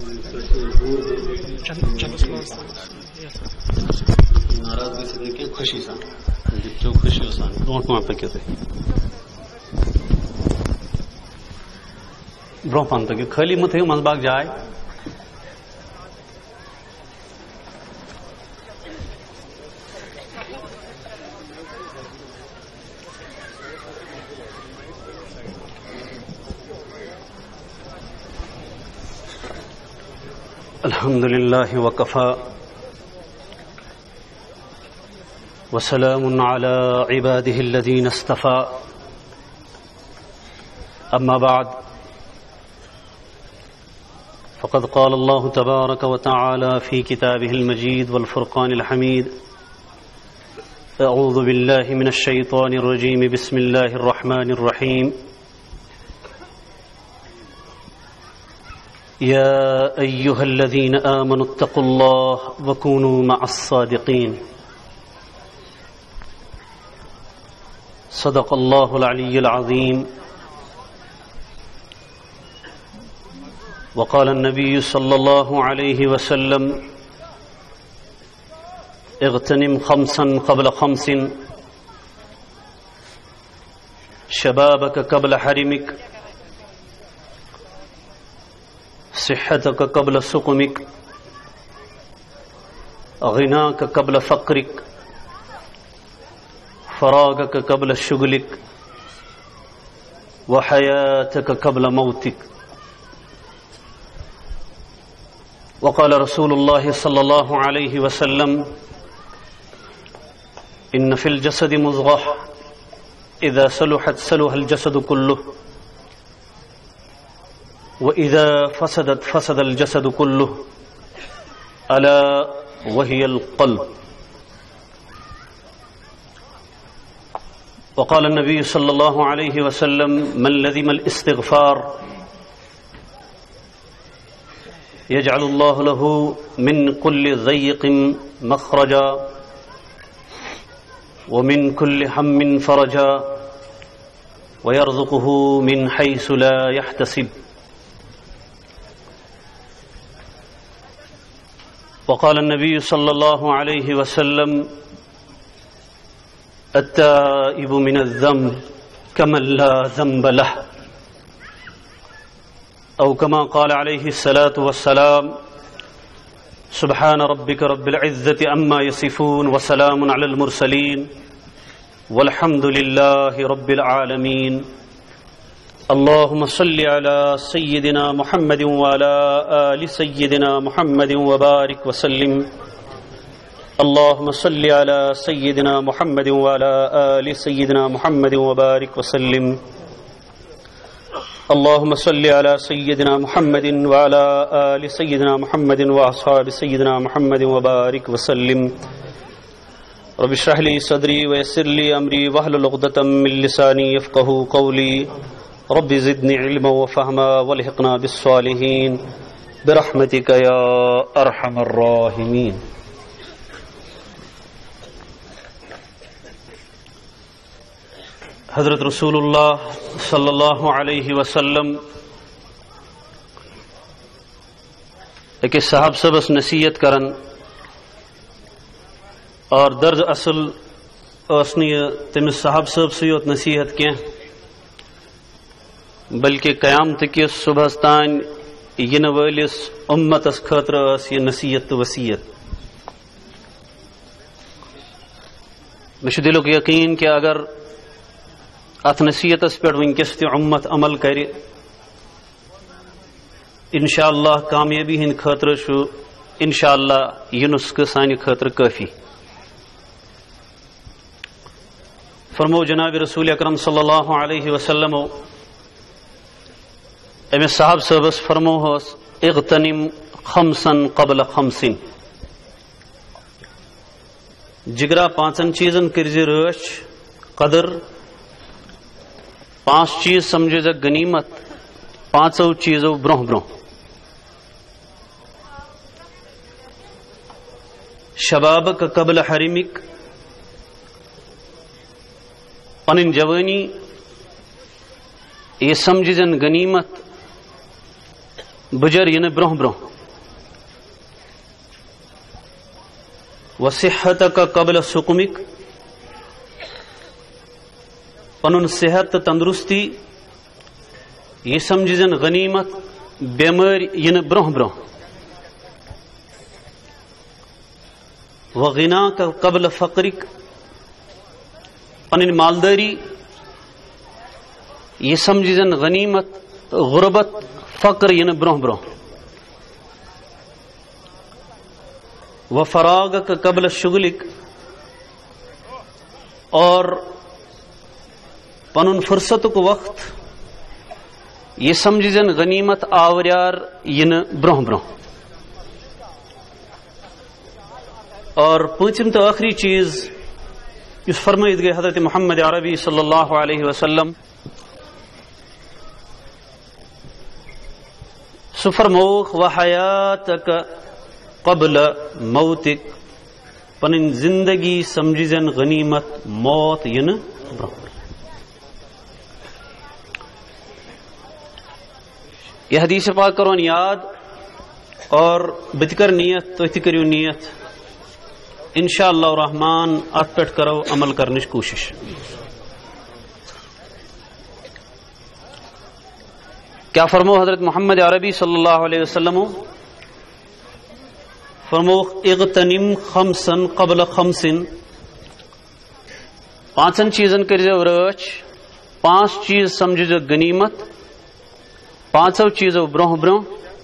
ناراضگی سے کہ خوشی سان جو خوشی سان برونٹ ما پکے تے برونٹ پان تک خالی مت ہے منباگ جائے الحمد لله وكفى وسلام على عباده الذين اصطفى أما بعد فقد قال الله تبارك وتعالى في كتابه المجيد والفرقان الحميد أعوذ بالله من الشيطان الرجيم بسم الله الرحمن الرحيم يا أيها الذين آمنوا اتقوا الله وكونوا مع الصادقين صدق الله العلي العظيم وقال النبي صلى الله عليه وسلم اغتنم خمسا قبل خمس شبابك قبل حرمك صحتك قبل سقمك غناك قبل فقرك فراغك قبل شغلك وحياتك قبل موتك وقال رسول الله صلى الله عليه وسلم إن في الجسد مضغة إذا صلحت صلح الجسد كله وَإِذَا فَسَدَتْ فَسَدَ الْجَسَدُ كُلُّهُ أَلَا وَهِيَ الْقَلْبُ وقال النبي صلى الله عليه وسلم من لزم الاستغفار يجعل الله له من كل ضيق مخرجا ومن كل هم فرجا ويرزقه من حيث لا يحتسب وقال النبي صلى الله عليه وسلم التائب من الذنب كمن لا ذنب له أو كما قال عليه الصلاة والسلام سبحان ربك رب العزة عما يصفون وسلام على المرسلين والحمد لله رب العالمين اللهم صل على سيدنا محمد وعلى آل سيدنا محمد وبارك وسلم اللهم صل على سيدنا محمد وعلى آل سيدنا محمد وبارك وسلم اللهم صل على سيدنا محمد وعلى آل سيدنا محمد وأصحاب سيدنا محمد وبارك وسلم رب اشرح لي صدري ويسر لي أمري واحلل عقدة من لساني يفقهوا قولي رب زدني علما وفهما والحقنا بالصالحين برحمتك يا ارحم الراحمين حضرت رسول اللہ صلی اللہ علیہ وسلم ایک صاحب صبس نصیحت کرن اور درد اصل اسنی تمس صاحب صاحب سے یوت نصیحت کی بلکہ قیامت کس صبح تان ین ولس امتس خاطر یہ نصیحت تو وصیت مجھ دلک یقین کہ اگر ات نصیحتس پہ ونکس تہ امت عمل کر انشاءاللہ کامیابی ہند خاطر انشاءاللہ یہ نسخہ سانہ خاطر کافی فرمو جناب رسول اکرم صلی اللہ علیہ وسلم امس صاحب صبس فرمو اغتنم خمسا قبل خمس جگرا پانچن چیزن کرز رچ قدر پانچ چیز سمجھے غنیمت پانچو چیزو برہ برہ شبابک قبل حرمک پن جوانی یہ سمجھن غنیمت بجر ین برہ برہ وصحتك قبل سقمك پنن صحت تو تندرستی یہ سمجھن غنیمت بیمار ین برہ برہ وغناك قبل فقرك پنن مالداری یہ سمجھن غنیمت غربت فقر ین برہ برہ وفراغك قبل شغلك اور پنن فرصت کو وقت یہ سمجھن غنیمت آوریار ین برہ برہ اور پانچم تو آخری چیز اس فرمائید گئے حضرت محمد عربی صلی اللہ علیہ وسلم سو فرموخ وحیاتک قبل موتک پنن زندگی سمجھن غنیمت موت ین برہ یہ حدیث پاک کرون یاد اور بتکر نیت تو کرو نیت انشاءاللہ الرحمن ات پہ کرو عمل کرنچ کوشش. کیا فرمو حضرت محمد عربی صلی اللہ علیہ وسلم فرمو اغتنم خمسن قبل خمسن پانچن چیزن کرزو رچ پانچ چیز سمجھو غنیمت پانچو چیزو برہ برہ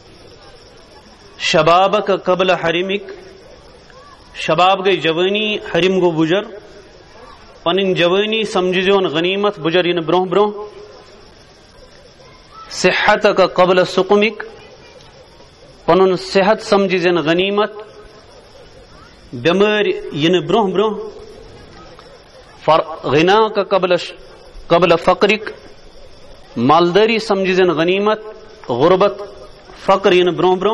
شبابک قبل حرمک شباب گئی جوانی حرم گو بجر پنن جوانی سمجھون غنیمت بجر ین برہ برہ صحتک قبل سقمک پنن صحت سمجھن غنیمت بیمار ین برہ برہ غناک قبل فقرک مالداری سمجھن غنیمت غربت فقر ین برہ برہ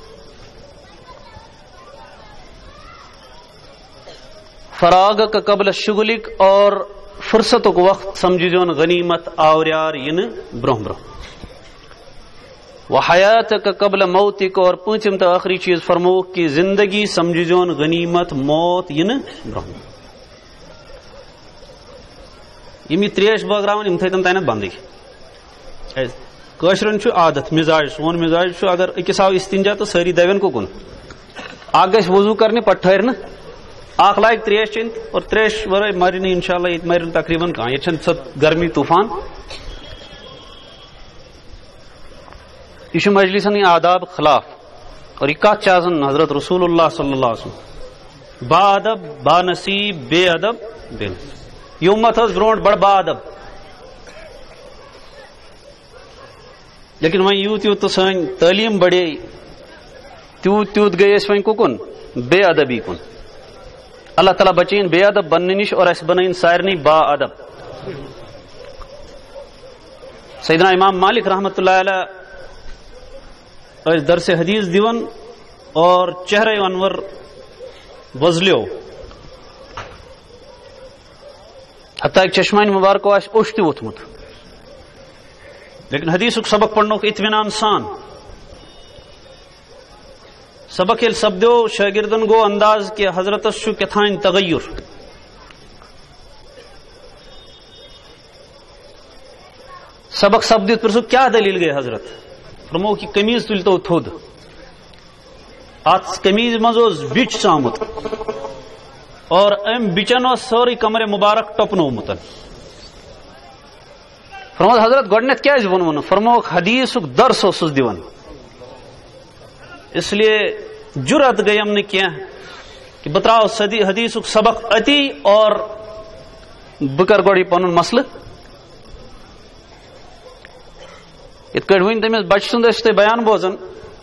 فراغ کا قبل شغلک اور فرصت کو وقت سمجھن غنیمت آوریار ین برہ برہ وحیات کا قبل موتک اور پانچم تو آخری چیز فرمو کہ زندگی سمجھن غنیمت موت ین برہ یم تریش بٲگراوان یم تھیتن تانیتھ بندی کٲشرن چھُ عادت مزاج سون مزاج چھُ اگر أکِس آو استنجا تو سٲری دوین کوکُن اکھ گژھِ وضو کرنہِ پتہٕ ٹھہرِ نہٕ اکھ لاگہِ تریش چیٚنۍ اور تریش ورٲے مرِ نہٕ انشاءاللہ ییٚتہِ مرِ نہٕ تقریباً کانٛہہ ییٚتہِ چھنہٕ سۄ گرمی طوفان یہ چھُ مجلسن ہٕنٛدۍ آداب خلاف اور یہ کتھ چھِ آسان حضرت رسول اللہ صلی اللہ علیہ وسلم با ادب با نصیب بے ادب بے نصیب یہ امت ٲس برونٛٹھ بڑٕ با ادب لیکن وۄنۍ یوٗت یوٗت تہٕ سٲنۍ تعلیٖم بڑے تیوٗت تیوٗت گٔے أسۍ وۄنۍ کُکُن بے ادبی کُن اللہ تعالیٰ بچٲیِن بے ادب بننہٕ نِش اور اَسہِ بنٲیِن سارنٕے با ادب. سیدنا امام مالک رحمۃ اللہ علیہ ٲسۍ درسِ حدیث دِوان اور چہرے انور وۄزلیو حتیٰ کہ چشمانہِ مبارکو آسہِ اوٚش تہِ ووٚتھمُت لیکن حدیثُک سبق پرنوکھ اطمینان سان سبق ییٚلہِ سپدیو شاگردن گوٚو انداز کہ حضرتس چھُ کیٛاتھانۍ تغیر سبق سپدِتھ پرژھُکھ کیٛاہ دلیٖل گٔے حضرت فرمووُکھ یہِ قمیٖض تُلۍتو تھوٚد اتھ قمیٖض منٛز اوس بِچ ژامُت اور امہِ بِچن اوس سورُے کمرِ مبارک ٹۄپنومُت فرمووُکھ حضرت گۄڈٕنیتھ کیٛازِ ووٚنوُن فرمووُکھ حدیثُک درس اوسُس دِوان اس لیے جرت گٔیم نہٕ کینٛہہ کہ بہٕ ترٛاوٕ حدیثُک سبق أتی اور بہٕ کر گۄڈٕ یہِ پنُن مسلہٕ یِتھ کٲٹھۍ وٕنۍ تٔمِس بچہِ سُنٛد ٲسِو تُہۍ بیان بوزان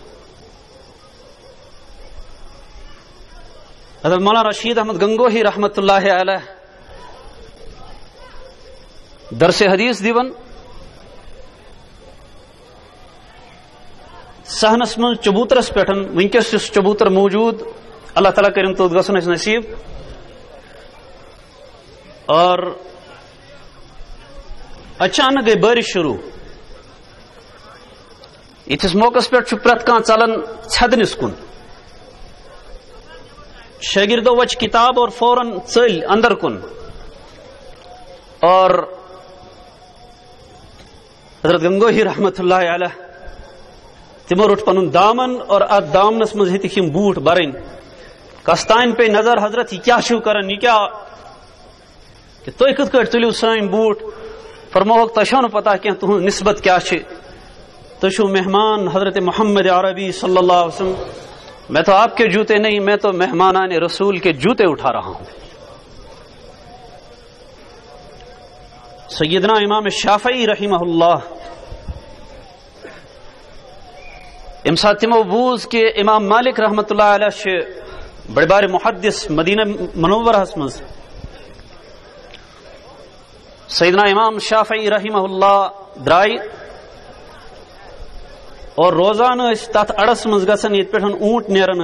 حضرت مولانا رشید احمد گنگوہی رحمۃ اللہ علیہ درس حدیث دِوان صحنس من چبوترس پہ ونکس یس چبوتر موجود اللہ تعالیٰ کرن توت گھن اس نصیب اور اچانک گئی بارش شروع یتھس موقع پہ پرت کان ژلان ژھدنس کن شاگردو وچ کتاب اور فوراً ژٔلۍ اندر کن اور حضرت گنگوہی رحمت اللہ علیہ تمو روٹ پنن دامن اور ات دامنس مز ہیتک یم بوٹ برن کستان پہ نظر حضرت یہ کیا چھو کرن یہ کیا کہ تھی کت کٹ تلیو سن بوٹ فرموک تہ چھو پتہ کی تہذ نسبت کیا تہ چھو مہمان حضرت محمد عربی صلی اللہ علیہ وسلم میں تو آپ کے جوتے نہیں میں تو مہمانان رسول کے جوتے اٹھا رہا ہوں. سیدنا امام شافعی رحمہ اللہ ام سات تمو بوز کہ امام مالک رحمت اللہ علیہ بڑے بار محدث مدینہ منورہ مز سیدنا امام شافعی رحمہ اللہ درائی اور روزان تت اڑس مز گھن یہ پہ اونٹ نیران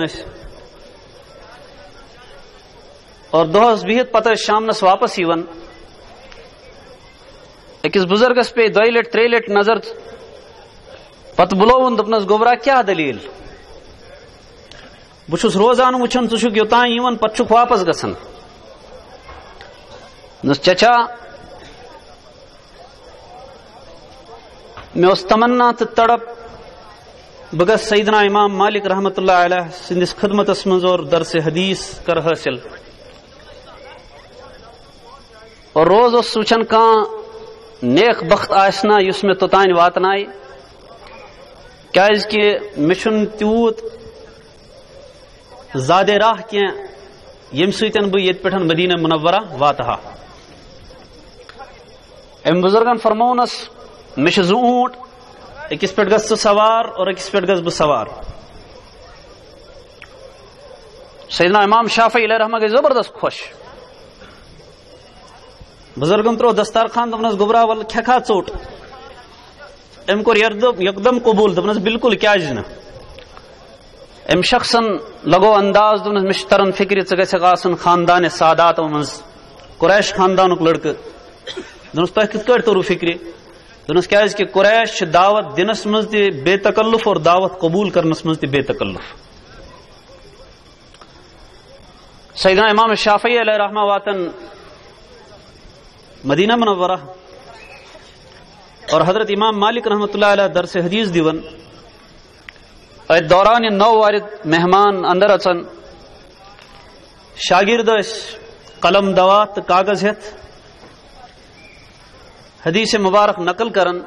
اور دہس بہت پتہ شامنس واپس یوان اکس بزرگس پہ دۄیہِ لٹہِ ترٛیٚیہِ لٹہِ نظر پتہ بلوون دپنس گوبرا کیا دلیل بہ چھس روزان وچھان ژٕ چھُکھ یوتان یوان پتہ چھُکھ واپس گژھان دپنس چچا مے اوس تمنا تہٕ تڑپ بہ گژھٕ سیدنا امام مالک رحمت اللہ علیہ سندس خدمتس مز اور درس حدیث کر حاصل اور روز اوس وچھان کانٛہہ نیک بخت آسنا یس میں توتان واتنائے کیاز کہ مے چھُنہٕ تیوٗت زیادٕ راہ کینٛہہ ییٚمہِ سۭتۍ بہٕ ییٚتہِ پٮ۪ٹھ مدینہ منورہ واتہٕ ہا. أمۍ بزرگن فرمونس مے چھِ زٕ اوٗنٹ أکِس پٮ۪ٹھ گژھ ژٕ سوار اور أکِس پٮ۪ٹھ گژھٕ بہٕ سوار. سیدنا امام شافعی علیہ رحمہ گٔے زبردست خوش. بزرگن ترو دسترخوان دپنس گوبرا ول کھیکھا ژوٚٹ أمۍ کوٚر یکدم قبول دپنس بالکل کیازِ نہٕ. أمۍ شخصن لگو انداز دپنس مےٚ چھُ تران فکرِ ژٕ گژھکھ آسُن خاندان ساداتو منٛز قریش خاندانُک لڑکہٕ. دپنس تۄہہِ کِتھ کٲٹھۍ توٚروٕ فکرِ دپنس کیازِ کہ قریش چھِ دعوت دِنس منٛز تہِ بے تکلف اور دعوت قبول کرنس منٛز تہِ بے تکلف. سیدنا امام شافعی علیہ رحمہ واتن مدینہ منورہ اور حضرت امام مالک رحمت اللہ علیہ درس حدیث دیون ات دوران یہ نو وارد مہمان اندر اچن شاگرد قلم دوات تو کاغذ ہتھ حدیث مبارک نقل کرن.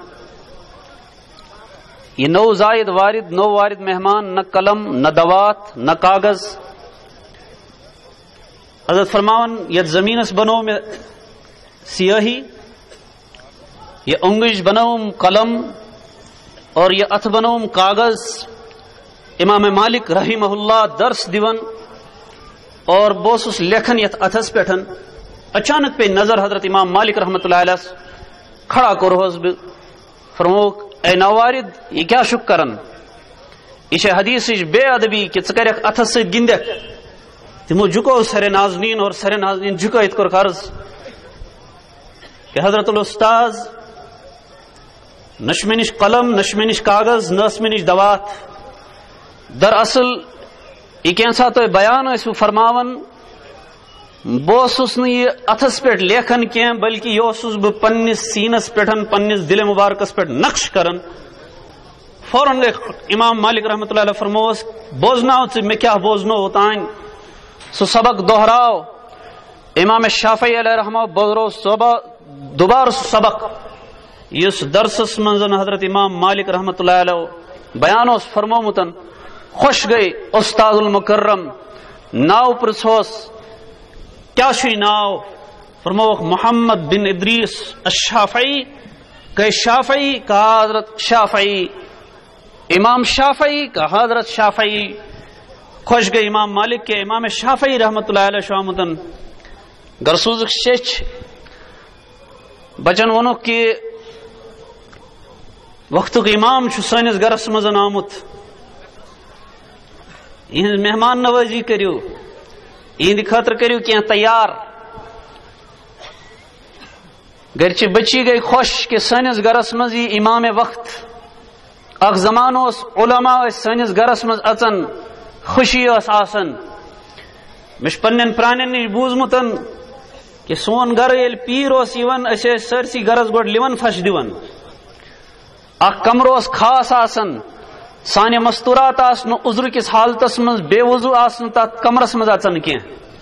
یہ نو وارد مہمان نہ قلم نہ دوات نہ کاغذ. حضرت فرماون یت زمینس بنو میں سیاہی یہ انگش بنوم قلم اور یہ اتھ بنوم کاغذ. امام مالک رحمہ اللہ درس دیون اور بوسس لیکھن یت اتھس پہ اچانک پہ نظر حضرت امام مالک رحمۃ اللہ علیہ کھڑا کورہس بہ فرموک اے نوارد یہ کیا شک کرن یہ حدیث بے ادبی کہ ژٕ کرکھ اتھس سۭتۍ گِنٛدکھ. تمو جھکو سر ناظرین اور سر ناظرین جھکٲیِتھ کوٚر عرض کہ حضرت الاستاذ نش میں نش قلم نش میں نش کاغذ نس میں نش دوات. دراصل یہ کینسا تو بیان ٲسوٕ فرماون بہ اوسُس نہٕ یہ اتھس پٮ۪ٹھ لیکھان کینٛہہ بلکہ یہ اوسُس بہ پننس سینس پٮ۪ٹھ پننس دل مبارکس پٮ۪ٹھ نقش کران. فوراً گٔے امام مالک رحمۃ اللہ علیہ فرموس بوزناو ژٕ مےٚ کیٛاہ بوزنو اوتانۍ سُہ سبق دہراو. امام شافعی علیہ رحمہ بوزرو دوبارہ سُہ سبق یس درسس منٛز حضرت امام مالک رحمۃ اللہ علیہ بیان اوس فرمومُت. خوش گئی استاد المکرم ناو پرژھوس کیا چھُے ناو فرموک محمد بن ادریس الشافعی. کہ شافعی کہا حضرت شافعی. امام شافعی کہا حضرت شافعی. خوش گئی امام مالک کے امام شافعی رحمۃ اللہ علیہ شامتن گرسوزک شیچ بچن ونو کہ وقتک امام چھُ سٲنِس گرس منٛز آمُت یہنز مہمان نوازی کریو یہندِ خٲطرٕ کریو کینٛہہ تیار. گرچہِ بچی گئی خوش کہ سٲنِس گرس منٛز یی امام وقت. اکھ زمانہٕ اوس علما ٲسۍ سٲنِس گرس منٛز اژان خوشی ٲس آسان مش پنن پرانن نش بوزمتن کہ سون گھر یل پیر اوس یوان اس سرسی گرس گوڈ لیون فش دیون اخ کمرو اس خاص آسن سانہ مستورات آسن عذر کس حالتس من بے وضو آسن تات کمرس مز اچن کی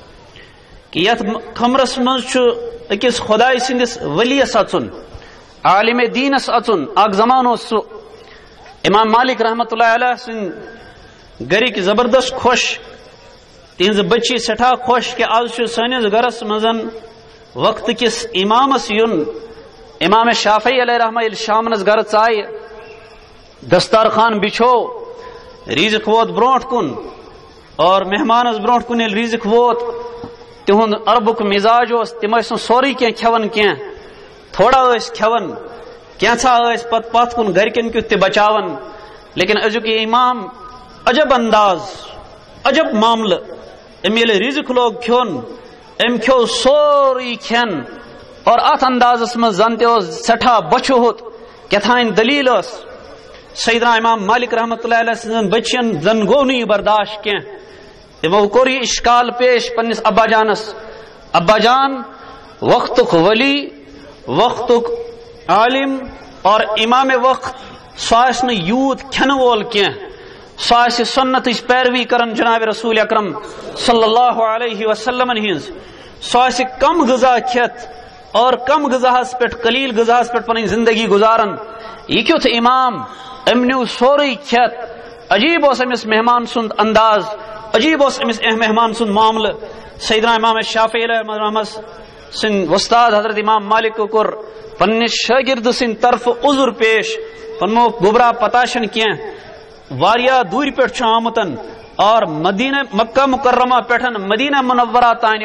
کہ یت کمرس مز چھ اکس خدای سندس ولیس اچن عالم دینس اچن اخ زمان اس امام مالک رحمت اللہ علیہ سن گرک زبردست خوش تہذ بچی سٹھا خوش کہ آج سنس گرس مزن وقت کس امامس یون امام شافعی علیہ رحمہ شامنس گھر ژائے دسترخوان بچھو ریزق ووت برونٹ کن اور مہمانس برونٹ کن یل ریزق ووت تہند عربک مزاج اس تم ٲسۍ نہٕ سورُے کینٛہہ کھٮ۪وان کینٛہہ تھوڑا ٲسۍ کھٮ۪وان کینٛژھا ٲسۍ پتہٕ پتھ کُن گرِکٮ۪ن کیُتھ تہِ بچاوان لیکن أزیُک یہِ امام عجب انداز عجب معاملہٕ أمۍ ییٚلہِ رزق لوگ کھیوٚن أمۍ کھیوٚو سورُے کھٮ۪ن اور اتھ اندازس من زن تہ سٹھا بچو ہوت کیتھائن دلیل اس سیدنا امام مالک رحمت اللہ علیہ سن بچین زن گو نہیں برداشت کی تمو کور یہ اشکال پیش پنس ابا جانس ابا جان وقتک ولی وقتک عالم اور امام وقت ساس نہ یوت کھن وول کی ساس سنت پیروی کرن جناب رسول اکرم صلی اللہ علیہ وسلم ہنز ساس کم غذا کھت اور کم غذاس پہ قلیل غذاس پہ پن زندگی گزارن یہ کیُتھ امام ام نیو سوری کھت عجیب اس امس مہمان سند انداز عجیب اس امس مہمان سند معاملہ سیدنا امام شافعی علیہ رحمہ سن استاد حضرت امام مالک کو کور پنہ شاگرد سن طرف عذر پیش پنو گبرا پتاشن کی واریا دور پہ آمتن اور مدینہ مکہ مکرمہ پہ مدینہ منورہ تان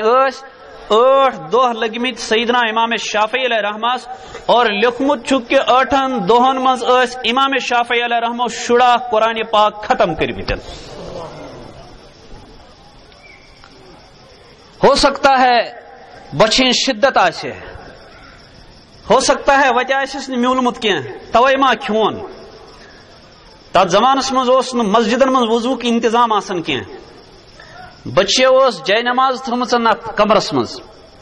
8 دہ لگمت سیدنا امام شافعی علیہ رحمہ اور لکھمت چھ کہ 8 دہن مز امام شافعی علیہ رحمہ شڑا قرآن پاک ختم کرمتن ہو سکتا ہے بچین شدت آسے ہو سکتا ہے وتہ آسس میولمت کی توے ما کھون تات زمانس مز مسجدن مز وضو کی انتظام آسن کی بچے اس جے نماز تھومتن کمرس مز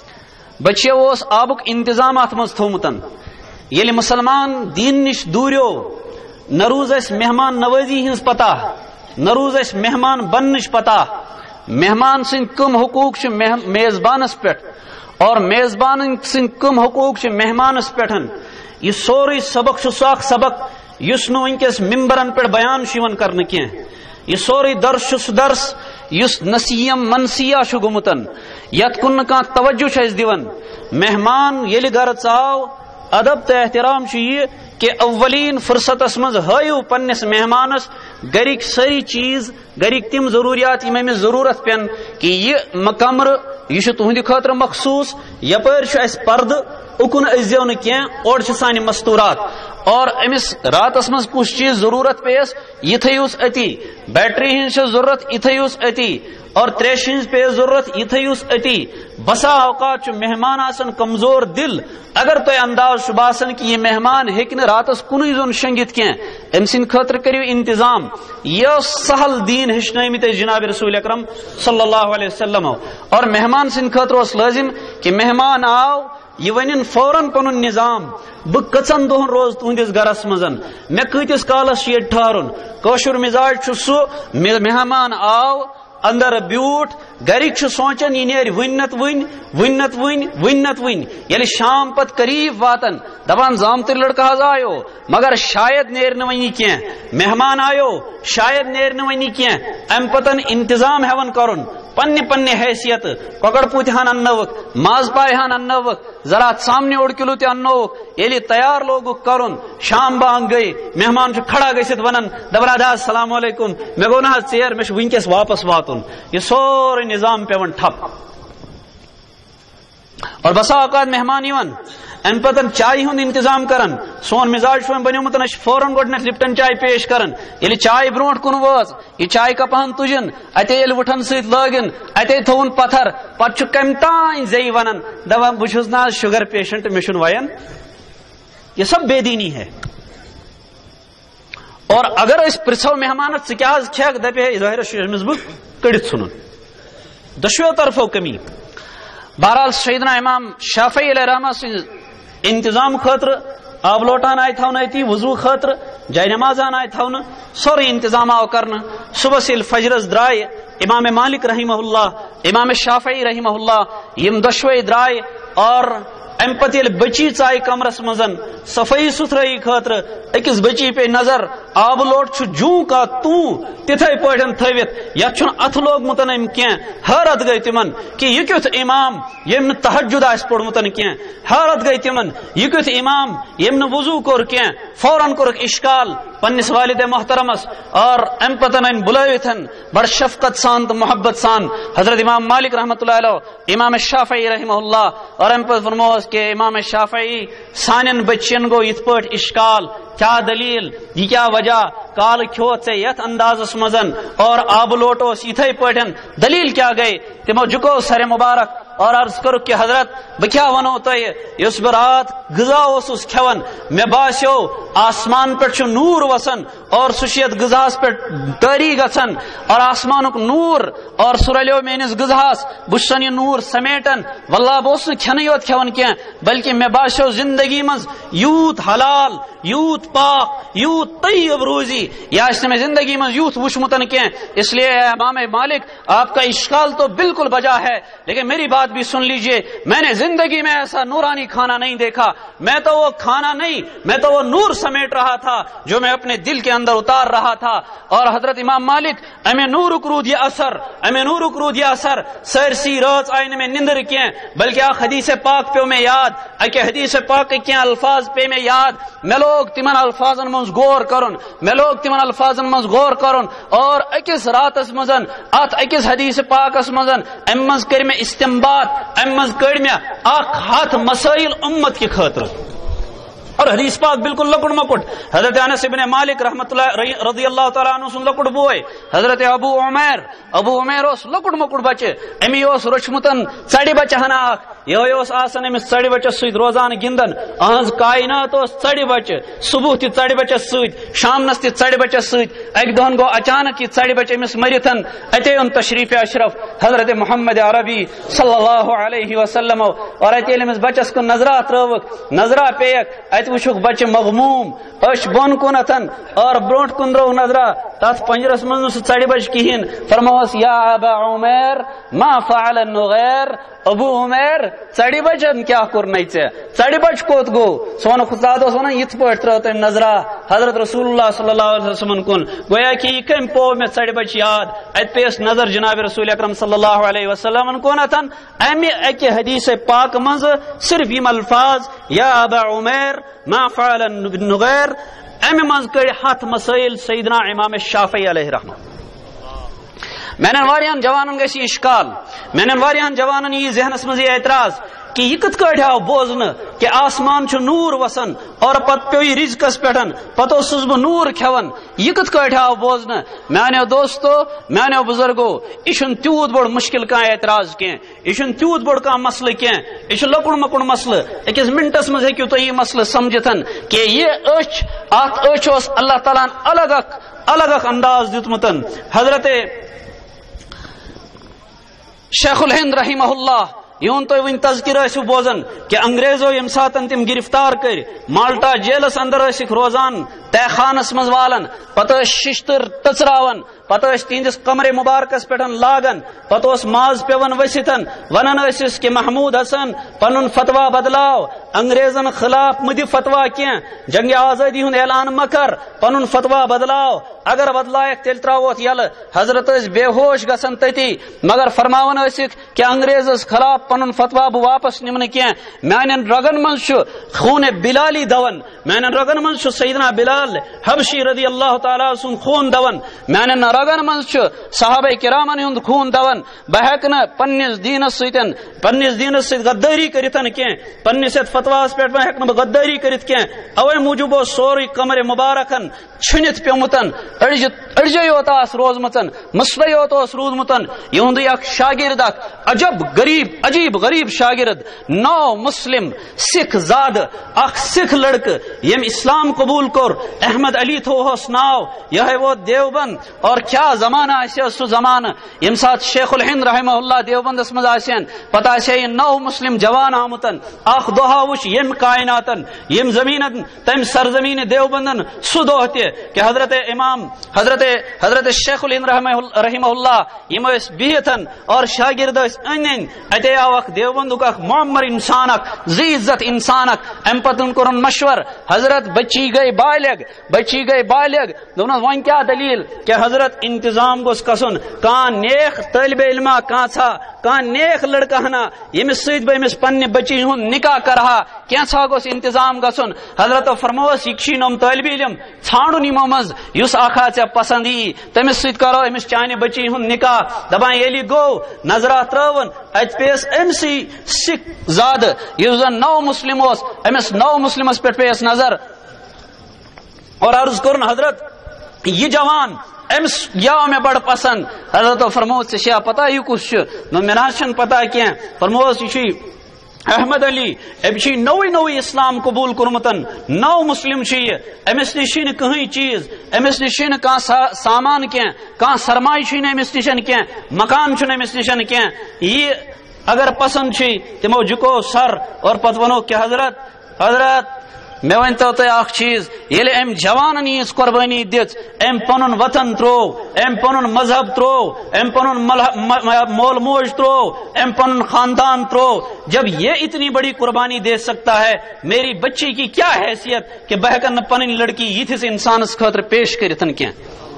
بچے اس آبک انتظام ات مز تھومتن یل مسلمان دین نش دوریو نہ روز اس مہمان نوازی ہنز پتہ نہ روز اس مہمان بن نش پتہ مہمان سن کم حقوق چھ میزبانس پہ اور میزبان سن کم حقوق چھ مہمانس پہ یہ سوری سبق ساخ سبق اس ونکس ممبرن پہ بیان کرنے کی یہ سوری درس درس یس نسیم منسیہ گمتن یت کن کان توجہ دون مہمان یل گھر ژاو ادب تو احترام یہ کہ اولین فرصتس مز ہائیو پنس مہمانس گرک ساری چیز گرک تم ضروریات یم امس ضرورت پین کہ یہ کمر یہ تہند خاطر مخصوص یپر اس پرد اکن ازیو نا کی اور سان مستورات اور امس راتس مز کس چیز ضرورت پیس یہ تھوس اتی بیٹری ہز ضرورت یہ تھوس اتی اور تریش ہز پیس ضرورت یہ تھوس اتی بسا اوقات مہمان آسن کمزور دل اگر تہ انداز باسان کہ یہ مہمان ہیکہ نہ راتس کن زون شنگت کی ام سند خاطر کریو انتظام یہ سہل دین ہچنمت جناب رسول اکرم صلی اللہ علیہ وسلم اور مہمان سند خاطر اس لازم کہ مہمان آو یہ ون فوراً پن نظام بہ کچن دہن روز تہندس گرس مزن مے کتس کالس یہ ٹھارن کوشر مزاج سہ مہمان آو اندر بیوٹ گرک سوچان یہ نیر ون نت ون ون نت ون ون نت ون یل شام پت قریب واتن دپان زامتر لڑکہ حض آیو مگر شاید نیر نہ ونی کی مہمان آیو شاید نیر نہ ونی کی ام پتن انتظام ہیون کرن پنہ پنہ حیثیت ککڑ پوت ہان انوک ماز پائے ہان انوک ذرا سامنے 1 کلو تہ انوک یلی تیار لوگ کرن شام بانگ گئی مہمان کھڑا گھت ونان دبرا دا السلام علیکم مے گو نا ژیر مے ونکس واپس واتن یہ سورے نظام پیون ٹھپ اور بسا اوقات مہمان یون ام پتن چائے ہند انتظام کرن سون مزاج بنیومت فوراً گۄڈنیتھ لپٹن چائے پیش کرن یل چائے برونٹ کن وٲژ یہ چائے کپہن تجن اتے یل وٹھن ست لٲگن اتے تھون پتھر پتہ کم تان زی ونان دپان بہ چھس نا شوگر پیشنٹ مے چھن وین یہ سب بے دینی ہے اور اگر اس پرژھو مہمانس ژٕ کیٛاہ حظ کھیکھ دپہ ظٲہر چھُ أمِس بہٕ کٔڑِتھ ژھٕنُن دشویو طرفو کمی. بہرحال سیدنا امام شافعی علیہ رحمہ سن انتظام خاطر آب لوٹان آئی تھون اتی، وضو خاطر جائے نمازان آئی تھون، سوری انتظام آو کرنا. صبح سیل فجرس درائے امام مالک رحمہ اللہ، امام شافعی رحمہ اللہ، یم دشوی درائے اور ام پتہ یل بچی ژایہِ کمرس مزن صفائی ستھرائی خاطر اکس بچی پہ نظر آب لوٹ چھ جوں کا توں تتھے پٲٹھۍ تھٲوِتھ یتھ چھُنہٕ اتھ لوگمُتن أمۍ کینٛہہ. حٲرت گٔے تِمن کہ یہِ کیُتھ امام ییٚمۍ نہٕ تہجد آسہِ پوٚرمُتن کینٛہہ. حٲرت گٔے تِمن یہِ کیُتھ امام ییٚمۍ نہٕ وضو کوٚر کینٛہہ. فوراً کوٚرُکھ اشکال پننس والد محترمس اور ام پتن ان بلٲوِتھن بڑ شفقت سان تو محبت سان حضرت امام مالک رحمۃ اللہ علیہ، امام شافعی رحمہ اللہ، اور ام پتہ فرموس کہ امام شافعی سانن بچین گو یت پٲٹھۍ اشکال، کیا دلیل، یہ کیا وجہ، کال کھیوت ژے یتھ اندازس مزن اور آب لوٹوس یتھے پٲٹھۍ، دلیل کیا گئی؟ تمو جھکو سر مبارک اور عرض کرو کہ حضرت بہ کیا ونو تہ یس بہ رات غذا اوسس کھیون مے باسیو آسمان پہ نور وسن اور سشیت غذاس پہ تاری گھن اور آسمانک نور اور سہ رلیو میانس غذاس بچن یہ نور سمیٹن. واللہ بہس کھین یوت کھیون کی بلکہ مے باسیو زندگی مز یوت حلال، یوت پاک، یوت طیب روزی یا اس میں زندگی مز یوت وچمتن کی. اس لیے امام مالک آپ کا اشکال تو بالکل بجا ہے، لیکن میری بات بھی سن لیجئے. میں نے زندگی میں ایسا نورانی کھانا نہیں دیکھا. میں تو وہ کھانا نہیں، میں تو وہ نور سمیٹ رہا تھا جو میں اپنے دل کے اندر اتار رہا تھا. اور حضرت امام مالک امی نور کرود یہ اثر، امی نور کرود یہ اثر سرسی رات آئین میں نندر کیں بلکہ آخ حدیث پاک پہ میں یاد اکہ حدیث پاک کیں الفاظ پہ میں یاد. میں لوگ تمن الفاظن منز غور کرن، میں لوگ تمن الفاظن منز غور کرن اور اکس راتس مزن ات اکس حدیث پاکس مزن ام مز کر میں استنباط، ام مز کڑ میں اخ ہاتھ مسائل امت کی خاطر. اور حدیث پاک بالکل لکڑ مکڑ. حضرت انس بن مالک رحمۃ اللہ رضی اللہ تعالیٰ عنہ سن لکڑ بوئے حضرت ابو عمیر اس لکڑ مکڑ بچے امی اس رچمتن ژڑِ بچہ ہنا یہ آسان امس ژڑِ بچس ست روزان گندن. اہذ کائنات اس ژڑِ بچہ، صبح تہ ژڑِ بچس ست، شامنس تہ ژڑِ بچس ست. اک دہن گو اچانک یہ ژڑِ بچہ امس مرتھن اتے ان تشریف اشرف حضرت محمد عربی صلی اللہ علیہ وسلم اور اتے امس بچس کو نظرہ تروک، نظرہ پیک ات وچھک بچہ مغموم اش بون کنتن اور برونٹ کن رو نظرہ تات پنجرس من ژڑِ بچ کہین. فرموس یا ابا عمیر ما فعل النغیر، ابو عمیر ژڑِ بچن کیا کرنے ژے، ژڑِ بچ کوت گو؟ سون خدا اس ونان یت پٲٹھۍ ترٲو تٔمۍ نظرہ حضرت رسول اللہ صلی اللہ علیہ وسلم کن. گویا کہ یہ کم پو میں ژڑِ بچ یاد ات پیس نظر جناب رسول اکرم صلی اللہ علیہ وسلم کونتن. امی اکہ حدیث پاک منز صرف یم الفاظ یا ابا عمیر ما فعل النغیر امی منز کڑ ہاتھ مسائل سیدنا امام شافعی علیہ رحمہ. میں نے واریاں جوانن گژھِ اشکال، میں نے واریاں جوانن یہ ذہنس مز اعتراض کہ یہ کت کٹ آو بوزن کہ آسمان چھ نور وسن اور پت پیوی رزقس پٹھن پتہ اوسس بہ نور کھیون، یہ کت کٹ آو بوزن؟ میانو دوستو، میانو بزرگو، یہ چھن تیوت بڑ مشکل کان اعتراض کی، یہ چھن تیوت بڑ کان مسئلہ کی، یہ لکڑ مکڑ مسئلہ. اکس منٹس مز ہیکو تو یہ مسئلہ سمجھتن کہ یہ اچھ ات اچھ اس اللہ تعالیٰ الگ انداز دیتمتن. حضرت شیخ الہند رحمہ اللہ یون تو ون تذکر ٲسِو بوزن کہ انگریزو یم ساتن تم گرفتار کر مالٹا جیلس اندر ٲسِکھ روزان، تہ خانس مز والن، پتہ ششتر تژراون، پتہ تہندس کمرے مبارکس پہ لاگن، پتہ ماز پیون ؤستن، ونان ٲسِس کہ محمود حسن پنن فتوا بدلاو، انگریزن خلاف مدِ فتوا کی، جنگ آزادی ہند اعلان مکر، پنن فتوا بدلاو، اگر بدلائک تیل تراوت یل. حضرت بے ہوش گسن تتی مگر فرماون ٲسِکھ کہ انگریزس خلاف پنن فتوا بہ واپس نمن کی. میانن رگن من خون بلالی دون، میانن رگن من سیدنا بلال حبشی رضی اللہ تعالی سن خون دون، میانن رگن من صحابہ کرامن ہند خون دون. بہ ہیک نہ پنس دینس ستن پنس دینس ست غداری کرتن کی، پنس فتواس پہ ہیک نہ غداری کرت کی. اوے موجوب سوری کمر مبارکن چھنت پیومتن، اڑجے یوت آس روزمتن، مسئلہ یوت اس روزمتن. یہند اخ شاگرد اخ عجیب غریب شاگرد، نو مسلم سکھ زاد اخ سکھ لڑکہ یم اسلام قبول کور، احمد علی تھوہس ناو، یہ وہ دیوبند اور کیا زمانہ آسے سو زمانہ یم سات شیخ الہند رحمہ اللہ دیوبندس مز آسین پتہ آسے یہ نو مسلم جوان آمتن اخ دہا وچ یم کائناتن یم زمینن تم سرزمین دیوبندن سو دہ تہ کہ حضرت امام حضرت شیخ الہند رحمہ اللہ یم اس بہتن اور شاگرد اس ان اتے اخ دیوبندک اخ معمر انسان اخ ذی عزت انسان اخ ام پتن کرن مشور حضرت بچی گئی بالغ دونوں ون کیا دلیل کہ حضرت انتظام گوس کسن کان نیک طالب علما کان نیک لڑکا ہنا یمس سید بمس پنہ بچی ہن نکاح کرہا کینسا گوس انتظام گسن حضرت فرموس یکشی نم طالب علم ژھانڈن یمو مز یس اکھا ژے پسند ای تمس سید کرو امس چانہ بچی ہن نکاح دپان یلی گو نظرہ ترون ات پیس امسی سکھ زاد یس زن نو مسلم اوس امس نو مسلمس پہ پیس نظر اور عرض کرن حضرت یہ جوان امس یا میں بڑ پسند حضرت فرموس ژے پتہ یہ کس مے چھن پتہ کی فرموس یہ احمد علی ابھی نوی اسلام قبول کورمتن نو مسلم امس نش کہیں چیز امس نش کان سامان کی کان سرمایہ امس نش کی مکان امس نش کی یہ اگر پسند تمو جکو سر اور پتہ ونو کہ حضرت میں ونتو تہ اخ چیز یل ام جوانن یہ قربانی دت ام پنن وطن ترو ام پنن مذہب ترو ام پنن مول موج ترو ام پنن خاندان ترو جب یہ اتنی بڑی قربانی دے سکتا ہے میری بچی کی کیا حیثیت کہ بہکن پنن لڑکی یہ انسان اس خاطر پیش کرتن کی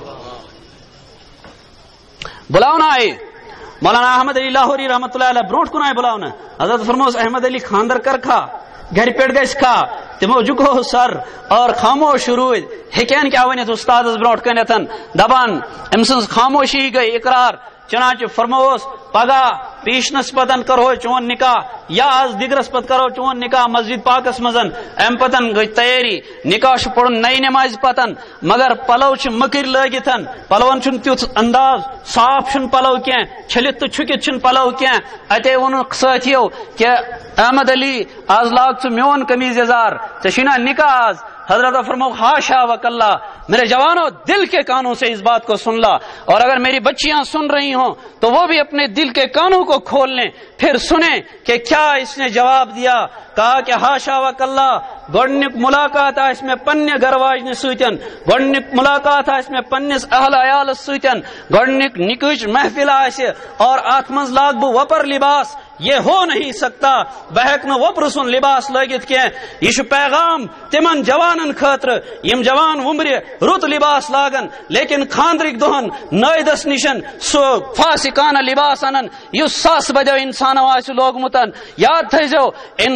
بلاونا آئے مولانا احمد علی لاہوری رحمۃ اللہ علیہ بروٹ کن آئے بلاونا حضرت فرموس احمد علی خاندر کر کھا گھر پہ گھس کھا تمو جکو سر اور خاموش روز ہکین کیا ونت استاد بروٹ کنتن دپان ام سن خاموشی گئی اقرار چنانچہ فرموس پگہ پیشنس پتن کرو چون نکاح یا آز دگرس پت کرو چون نکاح مسجد پاکس مزن ام پتن گئی تیاری نکاح پڑھن نئی نماز پتن مگر پلو مکر لگتن پلون تیت انداز صاف چھ پلو کی چھلت تو چھکت چھ پلو کی اتے ون ساتھیو کہ احمد علی آز لاگ میون قمیض یزار ژےچھنا نکاح آز حضرت فرمو ہاشا وکلا میرے جوانوں دل کے کانوں سے اس بات کو سن لا اور اگر میری بچیاں سن رہی ہوں تو وہ بھی اپنے دل کے کانوں کو کھول لیں پھر سنیں کہ کیا اس نے جواب دیا کہا کہ ہاشا وکلا گۄڈنیُک ملاقات اس میں پنہ گرواجن ستن گۄڈنیُک ملاقات اس میں پنس اہل عیالس ستن گۄڈنیُک نکاح محفل آسہِ اور اتھ منٛز لاگ بہ وپر لباس یہ ہو نہیں سکتا بہک نہ وپر سن لباس لگت کی یہ پیغام تمن جوانن خاطر یم جوان ومر رت لباس لاگن لیکن خاندرک دہن نائدس نشن سو فاسقانہ لباس انن یس ساس بدو انسانو آس لوگمتن یاد تھزو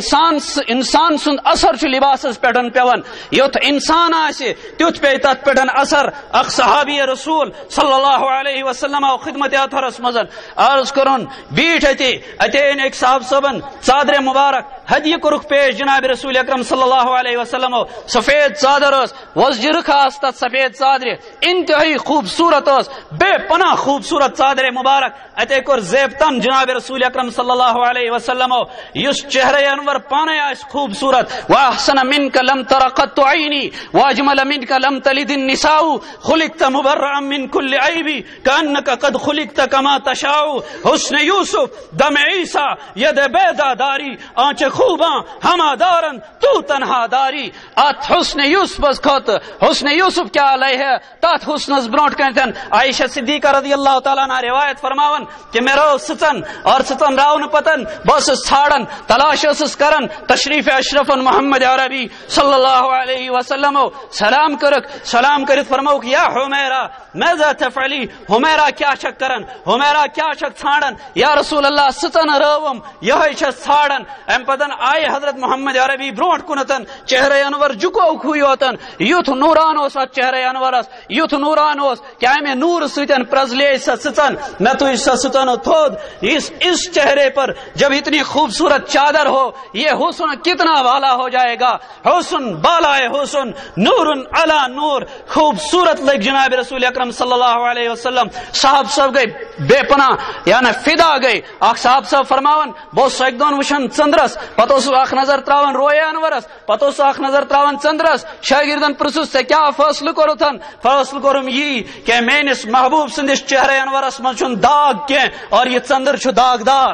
انسان سند اثر چھ لباسس پٹن پیون یوت انسان آس تیت پی تت پٹن اثر اخ صحابی رسول صلی اللہ علیہ وسلم خدمت اطہرس مزن عرض کرن بیٹھ اتے ایک صاحب صبن چادر مبارک ہدیہ کورک پیش جناب رسول اکرم صلی اللہ علیہ وسلم سفید چادر وزجرخ آس تت سفید چادر انتہائی خوبصورت بے پناہ خوبصورت چادر مبارک اتے کور زیبتن جناب رسول اکرم صلی اللہ علیہ وسلم یس چہرہ انور پانے آس خوبصورت واحسن منک لم تر قط عینی واجمل منک لم تلد النساء خلقت مبرئا من كل عیب کانک قد خلقت کما تشاء حسن یوسف دم عیسی ید بیدا داری آنچ خوباں ہما دارن تو تنہا داری ات حسن یوسف بس کھوت حسن یوسف کیا علیہ ہے تات حسن برونٹ کنتن عائشہ صدیقہ رضی اللہ تعالیٰ عنہ روایت فرماون کہ میرا سچن اور سچن راون پتن بس ژھانڈن تلاش ٲسٕس کرن تشریف اشرف محمد عربی صلی اللہ علیہ وسلم سلام کرت فرموک یا حمیرہ ماذا تفعلی حمیرہ کیا چھک کرن حمیرہ کیا چھک ژھانڈن یا رسول اللہ سچن روم یہ چھس ژھانڈن ام پتن آئے حضرت محمد عربی برونٹ کنتن چہرہ انور جکو کھویوتن یوتھ نوران اس چہرہ انورس یوتھ نوران اس کیا میں نور ستن پرزلے سچن نہ تو اس سچن تھود اس چہرے پر جب اتنی خوبصورت چادر ہو یہ حسن کتنا والا ہو جائے گا حسن بالائے حسن نور علی نور خوبصورت لگ جناب رسول اکرم صلی اللہ علیہ وسلم صاحب سب گئے بے پناہ یعنی فدا گئی. اخ صاحب فرماون بہت اک دون وشن ژندرس پتہ اخ نظر تراون روئے انورس پتہ اخ نظر تراون ژندرس. شاگردن پرژھُس ژے کیا فٲصلہٕ کوٚرُتھن؟ فٲصلہٕ کوٚرُم یی کہ میٲنِس محبوب سٕنٛدِس چہرے انورس منٛز چھُنہٕ داغ کینٛہہ اور یہ ژندر چھُ داغدار.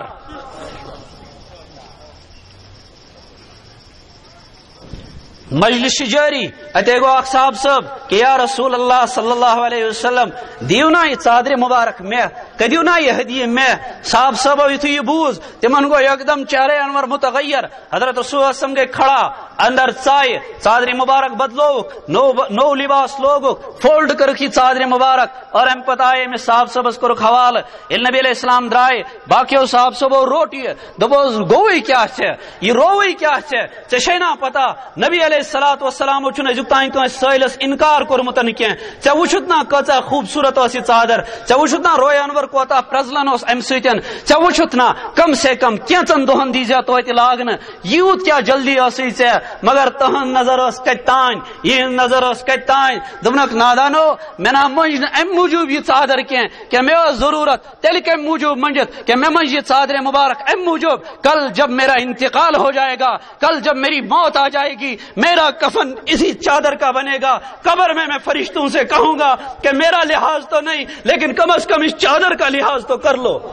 مجلس جاری اتے گو اخ صاحب کہ یا رسول اللہ صلی اللہ علیہ وسلم دیو نا یہ ژادر مبارک میں کدیو نا یہ ہدیہ میں. صاحب یتھُے یہ بوز تمن گو یکدم چہرے انور متغیر. حضرت رسول اللہ صلی اللہ علیہ وسلم گئی کھڑا اندر ژایہِ ژادر مبارک بدلوک نو لباس لوگُک فولڈ کرک یہ ژادر مبارک اور ام پتہ آئے أمس صاحبس کورُکھ حوالہ. ییٚلہِ نبی علیہ السلام درائے باقیو صاحبو روٹ یہ دوٚپُس گوٚوٕے کیاہ ژےٚ یہ رووٕے کیاہ ژےٚ ژےٚ چھے نا پتہ نبی علیہ الصلوۃ والسلام چھُنہٕ أزیُک تام کٲنٛسہِ سٲحِلس انکار کوٚرمُت کینٛہہ. ژےٚ وٕچھُتھ نا کۭژاہ خوٗبصوٗرت ٲس یہِ ژادر ژےٚ وٕچھُتھ نا روے انور کوتاہ پرٛزلان اوس امہِ سۭتۍ ژےٚ وٕچھُتھ نا کم سے کم کینٛژن دۄہن دیٖزِ توتہِ لاگنہٕ یوٗت کیاہ جلدی ٲسٕے ژےٚ مگر تہنٛز نظر ٲس کتہِ تانۍ یِہنٛز نظر ٲس کتہِ تانۍ. دوٚپنکھ نادانو مےٚ نا مٔنج نہٕ امہِ موٗجوٗب یہِ ژادر کینٛہہ مےٚ ٲس ضروٗرت تیٚلہِ کمہِ موٗجوٗب مٔنجِتھ کہ مےٚ منٛج یہ ژادر مبارک امہِ موٗجوٗب کل جب میرا انتقال ہو جائے گا کل جب میری موت آ جائے گی میرا کفن اسی چادر کا بنے گا. قبر میں فرشتوں سے کہوں گا کہ میرا لحاظ تو نہیں لیکن کم از کم اس چادر کا لحاظ تو کر لو.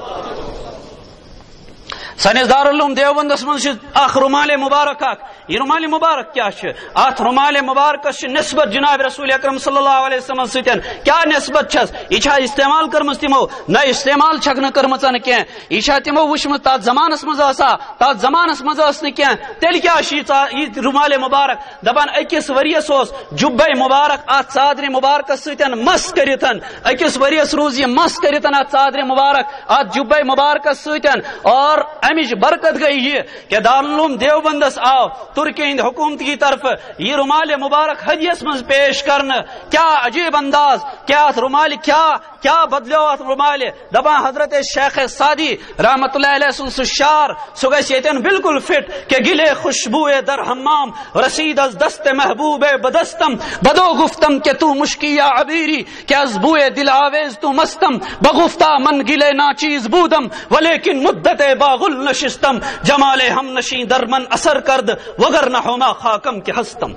سنس دارالعلوم دیوبندس من اخ رمال مبارک یہ رمال مبارک کیا ات رمال مبارکس نسبت جناب رسول اکرم صلی اللہ علیہ وسلم ستین کیا نسبت چھس یہ استعمال کرمز تمو نہ استعمال چھک نہ کرمز کی یہ تمو وچمت تات زمانس مز تات زمانس مز کی تیل کیا یہ رمال مبارک دپان اکس وریس جبے مبارک ات ژادر مبارکس ستین مس کرتن اکس وریس روز یہ مس کرتن ات ژادر مبارک ات جبے مبارکس ستین. اور امچ برکت گئی یہ کہ دارالعلوم دیوبندس آو ترکی ہند حکومت کی طرف یہ رمال مبارک ہدیس من پیش کرنا. کیا عجیب انداز کیا رمال کیا بدلو ات رمال دپان حضرت شیخ سعدی رحمت اللہ علیہ سن شعر سہ گژھِ ییٚتٮ۪ن بالکل فٹ کہ گلے خوشبو در حمام رسید از دست محبوب بدستم بدو گفتم کہ تو مشکی یا عبیری کہ از بوئے دل آویز تو مستم بگفتہ من گلے ناچیز بودم ولیکن مدت باغل نشستم جمال ہم نشیں در من اثر کرد وگر نہ ہوما خاکم کے ہستم.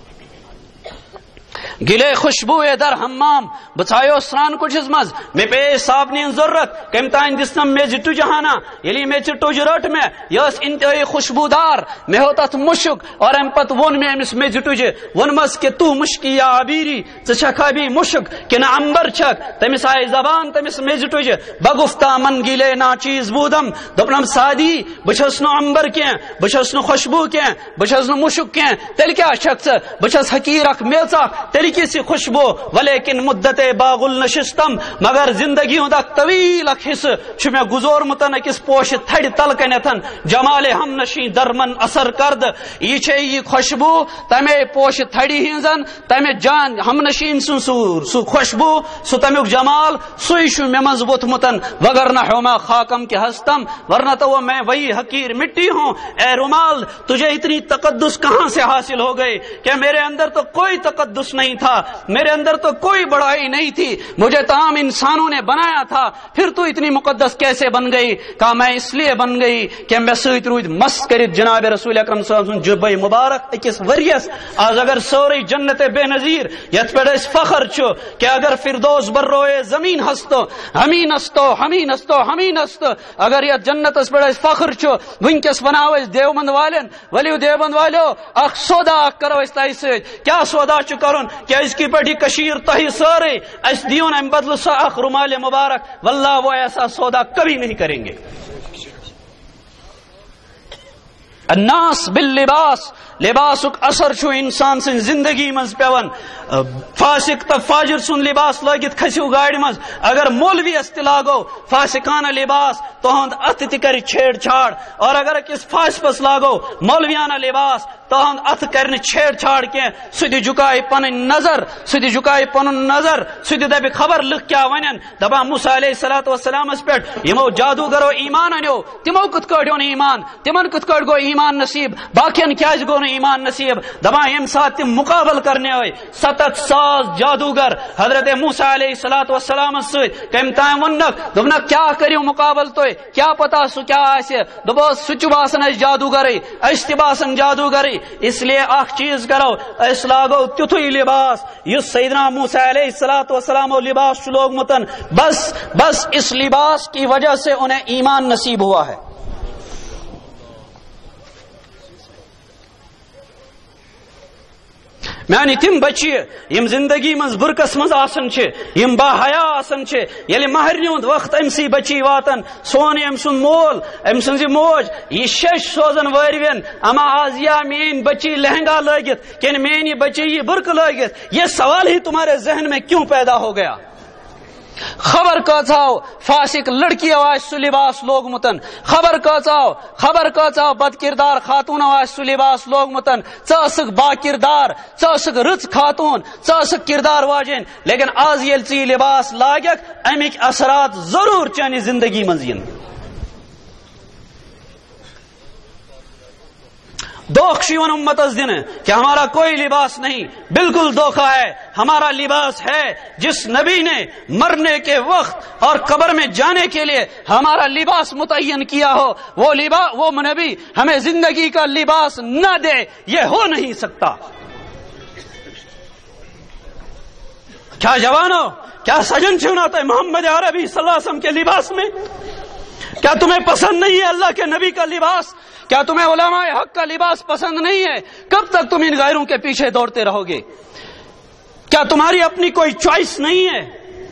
گلے خوشبو در حمام بچایو سران کچھ مز میں پیش صابنی ضرورت کم تان دسنم میں جٹو جہانا یلی میں چٹو جرٹ میں یس انتہائی خوشبودار میں ہوتا مشک اور ام پت ون میں امس میں جٹو جے ون مس کہ تو مشکی یا عبیری ژھکھا بھی مشک کہ نہ امبر چھک تمس آئی زبان تمس میں جٹو جے بگفتہ من گلے نا چیز بودم دپنم سادی بچس نو امبر کی بچس نو خوشبو کی بچس نو مشک کی تیل کیا شخص بچس حقیر اخ میچا طریقے سے خوشبو ولیکن مدت باغل نشستم مگر زندگی ہوں طویل حص میں گزور متن اکس پوش تھڑ تل کنتن جمال ہم نشیں درمن اثر کرد یہ خوشبو تمے پوش تھڑی ہنزن تمے جان ہم نشین سن سو خوشبو سو تمیک جمال سوئی میں مز ووت متن وگر نہ ہوما خاکم کے ہستم ورنہ تو وہ میں وہی حقیر مٹی ہوں. اے رومال تجھے اتنی تقدس کہاں سے حاصل ہو گئی کہ میرے اندر تو کوئی تقدس نہیں تھا میرے اندر تو کوئی بڑائی نہیں تھی مجھے تمام انسانوں نے بنایا تھا پھر تو اتنی مقدس کیسے بن گئی؟ کہا میں اس لیے بن گئی کہ میں سویت روید مس کرت جناب رسول اکرم صلی اللہ علیہ وسلم جبے مبارک اکس وریس آج اگر سوری جنت بے نظیر یت پڑ اس فخر چھو کہ اگر فردوس بر روئے زمین ہستو ہمین ہستو ہمین ہستو ہمین ہستو اگر یہ جنت اس پڑ اس فخر چھو ونکس بناو اس دیوبند والن ولیو دیوبند والو اخ سودا کرو اس تائی سے کیا سودا چھ کرن کیا اس کی پڑھی کشیر تہی سارے اس دیون ام بدل سا اخ رمال مبارک واللہ وہ ایسا سودا کبھی نہیں کریں گے. الناس باللباس لباسک اثر چھو انسان سن زندگی مز پیون فاسق تا فاجر سن لباس لگت کھسیو گاڑی مز اگر مولوی است لاگو فاسقانہ لباس تو ہند ات تکری چھیڑ چھاڑ اور اگر کس فاسپس لاگو مولویانہ لباس تہند ات کرن چھیڑ چھاڑ کی سہ جھکائے پن نظر سہ دپ خبر لکھ کیا ون دپان موسیٰ علیہ الصلوۃ والسلام پہ یمو جادوگرو ایمان انو تمو کت کڑ ون ایمان تمن کت کڑ گو ایمان نصیب باقین کیاز گو ایمان نصیب دپان یم سات تم مقابل کرنے آئے 7 ساس جادوگر حضرت موسیٰ علیہ الصلوۃ والسلام ست کم تام ونک دپنک کیا کریو مقابل تو کیا پتا سو کیا آسہ دپوس سہ چھ باسان اس جادوگرے اس تہ باسان جادوگرے اس لیے اخ چیز کرو اس لاگو تیتھے لباس یس سیدنا موسیٰ علیہ الصلوۃ والسلام لباس چھ لوگمتن بس اس لباس کی وجہ سے انہیں ایمان نصیب ہوا ہے. میانی تم بچی یم زندگی مز برکس مز آسن چھ یم با حیا آسن چھ یلی مہرنی ہند وقت امسی بچی واتن سون ام سن مول ام سن موج یہ 6 سوزن ورین اما آز یا مین بچی لہنگا لگت کن مینی بچی یہ برق لگت یہ سوال ہی تمہارے ذہن میں کیوں پیدا ہو گیا؟ خبر کاؤ فاسق لڑکی آواز سہ لباس لوگمتن خبر کاؤ بد کردار خاتون آواز سہ لباس لوگمتن ثسک با کردار ثسک رچ خاتون ثسک کردار واجن لیکن آز یل ثی لباس لاگک امک اثرات ضرور چانی زندگی مزین. دوکھ شیون امتس دن کہ ہمارا کوئی لباس نہیں، بالکل دھوکہ ہے. ہمارا لباس ہے جس نبی نے مرنے کے وقت اور قبر میں جانے کے لیے ہمارا لباس متعین کیا ہو، وہ نبی ہمیں زندگی کا لباس نہ دے، یہ ہو نہیں سکتا. کیا جوانو، کیا سجن چناتا ہے محمد عربی صلی اللہ علیہ وسلم کے لباس میں؟ کیا تمہیں پسند نہیں ہے اللہ کے نبی کا لباس؟ کیا تمہیں علماء حق کا لباس پسند نہیں ہے؟ کب تک تم ان غیروں کے پیچھے دوڑتے رہو گے؟ کیا تمہاری اپنی کوئی چوائس نہیں ہے؟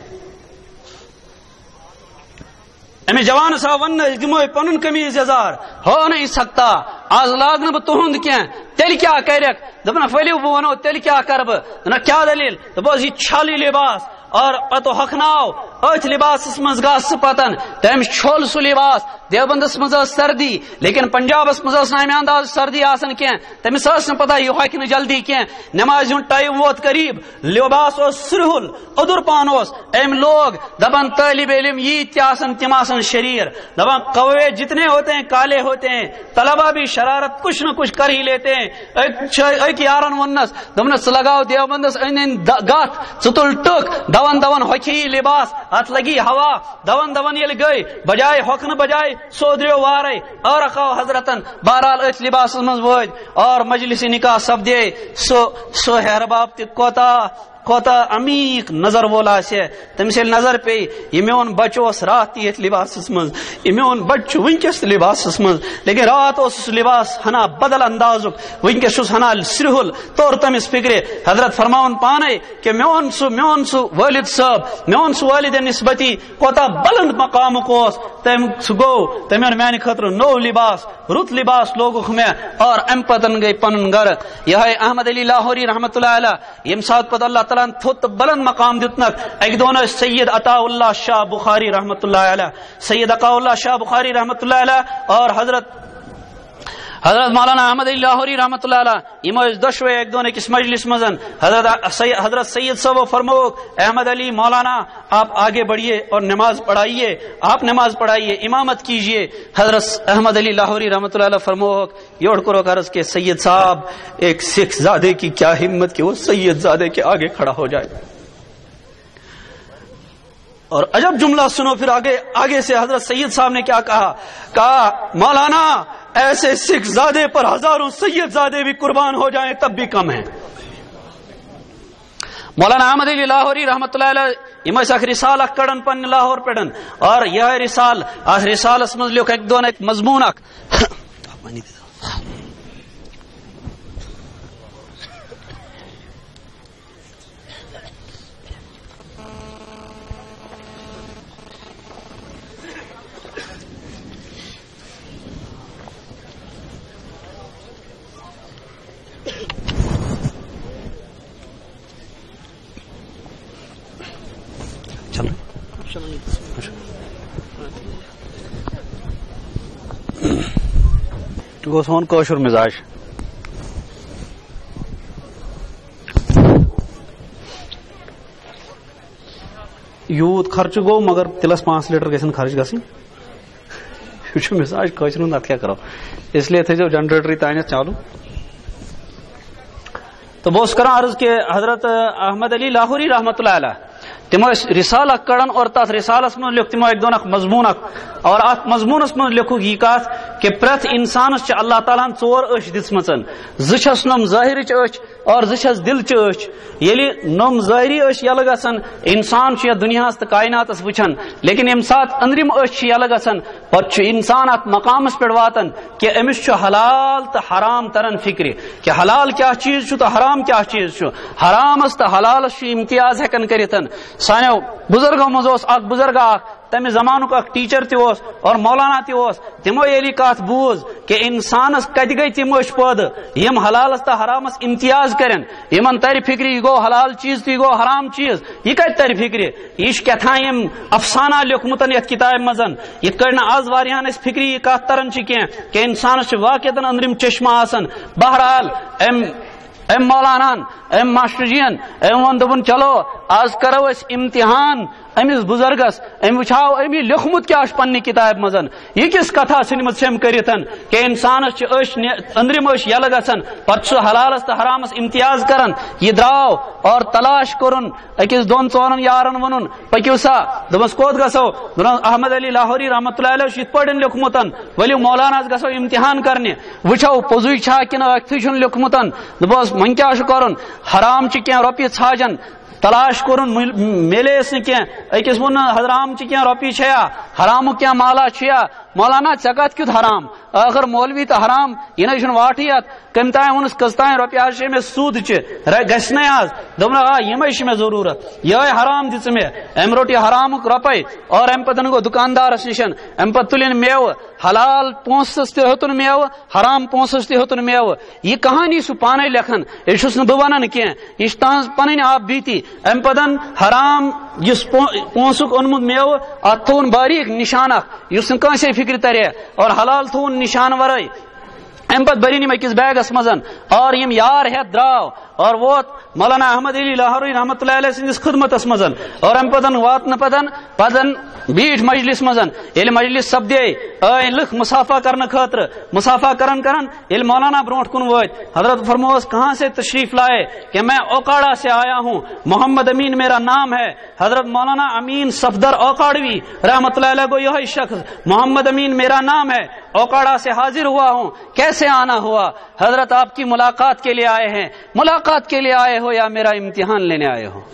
امی جوان صاحب ون دموئے پنن قمیض یزار ہو نہیں سکتا. آز لاگن بہ تہند کی تیل کیا کرک دپن فلیو بہ ونو تیل کیا کرب نہ کیا دلیل دپوس یہ چھالی لباس اور پتو ہخناو ات لباس مز گاس پتن تم چھول سہ لباس. دیوبندس مز سردی لیکن پنجابس مز نامہ انداز سردی آسن کی تمس نا پتہ یہ ہکہ نہ جلدی کی. نماز ہند ٹائم ووت قریب لباس اس سرہل ادر پان اس ام لوگ دپان طالب علم یہ آسن تم آسن شریر دپان کوے جتنے ہوتے ہیں کالے ہوتے ہیں. طلبا بھی شرارت کچھ نہ کچھ کر ہی لیتے ہیں. ایک یارن ونس دپنس لگاؤ دیوبندس گت ٹل ٹک دون ہکی لباس ات لگی ہوا دون یل گئی بجائے ہوکن بجائے سودریو وارے اور رکھاو حضرتن. بہرحال ات لباس مز وج اور مجلس نکاح سپدے سو ہیرباب تہ کوتا عمیق نظر وول آسہ تمس یل نظر پی یہ میون بچہ اس رات تہ یتھ لباسس مز یہ میون بچہ ونکس لباسس مز لیکن رات اس لباس ہنا بدل اندازک ونکس ہنا سرہل طور تمس فکر. حضرت فرماون پانے کہ میون سو والد صاحب میون سو والد نسبتی کوتا بلند مقامک اس تم سہ گو تمن میانہ خاطر نو لباس رت لباس لوگک میں اور ام پتن گئی پنن گھر. یہ احمد علی لاہوری رحمۃ اللہ علیہ یم سات پتہ اللہ تعالیٰ تھوت بلند مقام دتنک ایک دون سید عطا اللہ شاہ بخاری رحمۃ اللہ علیہ سید عطا اللہ شاہ بخاری رحمۃ اللہ علیہ اور حضرت مولانا احمد علی لاہوری رحمۃ اللہ علیہ یہ دشوے ایک دون کس مجلس مزن حضرت سید صاحب فرموک احمد علی مولانا آپ آگے بڑھیے اور نماز پڑھائیے، آپ نماز پڑھائیے امامت کیجئے. حضرت احمد علی لاہوری رحمۃ اللہ علیہ فرموک یوڑ کرو عرض کے سید صاحب ایک سکھ زادے کی کیا ہمت کہ وہ سید زادے کے آگے کھڑا ہو جائے. اور عجب جملہ سنو پھر آگے سے حضرت سید صاحب نے کیا کہا مولانا ایسے سکھ زادے پر ہزاروں سید زادے بھی قربان ہو جائیں تب بھی کم ہیں. مولانا احمد علی لاہوری رحمۃ اللہ علیہ یم رسالہ کڑن پن لاہور پڑن اور یہ رسالس مز لکھ ایک دون ایک مضمون گو سون کوشر مزاج یوت خرچ گو مگر تلس 5 لیٹر گژھن خرچ گژھن یہ مزاج قٲشرِ ہُنٛد اتھ کیٛاہ کرو اس لیے تھٲیزیو جنریٹرٕے تانٮ۪تھ چالو. تو بہٕ اوسُس کران عرض کہ حضرت احمد علی لاہوری رحمۃ اللہ علیہ تمو رسالہ کڑان اور تس رسالس من لکھ تمو ایک دون مضمون اور ات مضمونس من لکھو یہ کت کہ پریت انسانس اللہ تعالیٰ ژور أچھ دِژمژن زچھس نم ظاہرچ أچھ اور زچھس دلچ أچھ ییٚلہِ نم ظاہری أچھ یلہٕ گژھن انسان چھُ یتھ دنیاہس تہٕ کائناتس وٕچھان لیکن ییٚمہِ ساتہٕ أنٛدرِم أچھ چھِ یلہٕ گژھان پتہٕ چھُ انسان اتھ مقامس پٮ۪ٹھ واتان کہ أمِس چھُ حلال تہٕ حرام تران فکرِ کہ حلال کیاہ چیز چھُ تہٕ حرام کیاہ چیز چھُ حرامس تہٕ حلالس چھُ امتیاز ہٮ۪کان کٔرِتھ. سانیو بزرگو مز اخ بزرگ اخ تمہ زمانک اخ ٹیچر تہ اور مولانا تہ تمو ییٚلہِ کتھ بوز کہ انسانس کتہ گئی تم أچھ پٲدٕ یم حلالس تہ حرامس امتیاز کرن یمن تر فکر یہ گو حلال چیز تہ یہ گو حرام چیز یہ کتہ تر فکر یہ کیتھان یم افسانہ لیوکھمُت یتھ کتاب مزن یتھ کٔٹھۍ نہٕ آز واریاہن اسہِ فکری یہ کتھ تران چھِ کینٛہہ کہ انسانس چھُ واقعتن أنٛدرِم چشمہ آسان. بہرحال ام مولانان ام ماسٹر جین ام ون دپن چلو آز کرو اس امتحان امس بزرگس ام وچھاو امی لیوکھمُت کیا پننہِ کتاب مزن یہ کس کتھا ژھنمٕژ چھم کرتن کہ انسانس أنٛدرِم أچھ یلہٕ گژھان پتہٕ سُہ حلالس تہٕ حرامس امتیاز کران. یہ درٛاو اور تلاش کوٚرُن أکِس 2-4 یارن ووٚنُن پٔکِو سا دوٚپمس کوٚت گژھو دوٚپُن احمد علی لاہوری رحمۃ اللہ علیہ چھُ یِتھ پٲٹھۍ لیوکھمُت ؤلِو مولاناہس گژھو امتحان کرنہِ وٕچھو پوٚزُے چھا کِنہٕ أکھتٕے چھُن لیوکھمُت. دوٚپُس وۄنۍ کیٛاہ چھُ کرُن حرام چھِ کینٛہہ رۄپیہِ ژھاجن تلاش کوٚرُن میلیس نہٕ کینٛہہ أکِس ووٚن حرام چھِ کینٛہہ رۄپیہِ چھیا حرامُک کینٛہہ مالا چھُیا مولانا ژےٚ کتھ کیُتھ حرام ٲخر مولوی تہٕ حرام یہِ نَے چھُنہٕ واٹھٕے اتھ کٔمۍ تانۍ ووٚنُس کٔژ تانۍ رۄپیہِ حظ چھِ مےٚ سوٗد چہِ گژھِ نَے آز دوٚپُن آ یِمے چھِ مےٚ ضروٗرت یِہوے حرام دِژٕ مےٚ أمۍ روٚٹ یہِ حرامُک رۄپے اور اَمہِ پتہٕ گوٚو دُکاندارس نِش اَمہِ پتہٕ تُلِن میوٕ حلال پونٛسس تہِ ہیوٚتُن میوٕ حرام پونٛسس تہِ ہیوٚتُن میوٕ. یہ کہانی چھُ پانے لیکھان یہِ چھُس نہٕ بہٕ ونان کینٛہہ یہِ چھِ تہنٛز پنٕنۍ آپ بیٖتی. اَمہِ پتہٕ حرام یُس پونٛسُک اوٚنمُت میوٕ اتھ تھوٚوُن باریٖک نِشان اکھ یُس نہٕ کٲنٛسے فکرِ ترِ اور حلال تھوٚوُن نِشان ورٲے. اَمہِ پتہٕ بٔرِن یِم أکِس بیگس منٛز اور یِم یار ہٮ۪تھ درٛاو اور ووت مولانا احمد علی لاہوری رحمۃ اللہ علیہ سٕنٛدِس خدمتس منٛز اور اَمہِ پتہٕ واتنہٕ پتہٕ بیٖٹھۍ مجلس منٛز ییٚلہِ مجلس سپدے ٲے لُکھ مُسافہ کرنہٕ خٲطرٕ مُسافہ کران ییٚلہِ مولانا برونٛٹھ کُن وٲتۍ حضرت فرموس کہاں سے تشریف لائے کہ میں اوکاڑا سے آیا ہوں محمد امین میرا نام ہے. حضرت مولانا امین صفدر اوکاڑوی رحمۃ اللہ علیہ کو یہی شخص محمد امین میرا نام ہے اوکاڑا سے حاضر ہوا ہوں کیسے آنا ہوا. حضرت آپ کی ملاقات کے لیے آئے ہیں ملاقات کے لیے آئے ہو یا میرا امتحان لینے آئے ہو.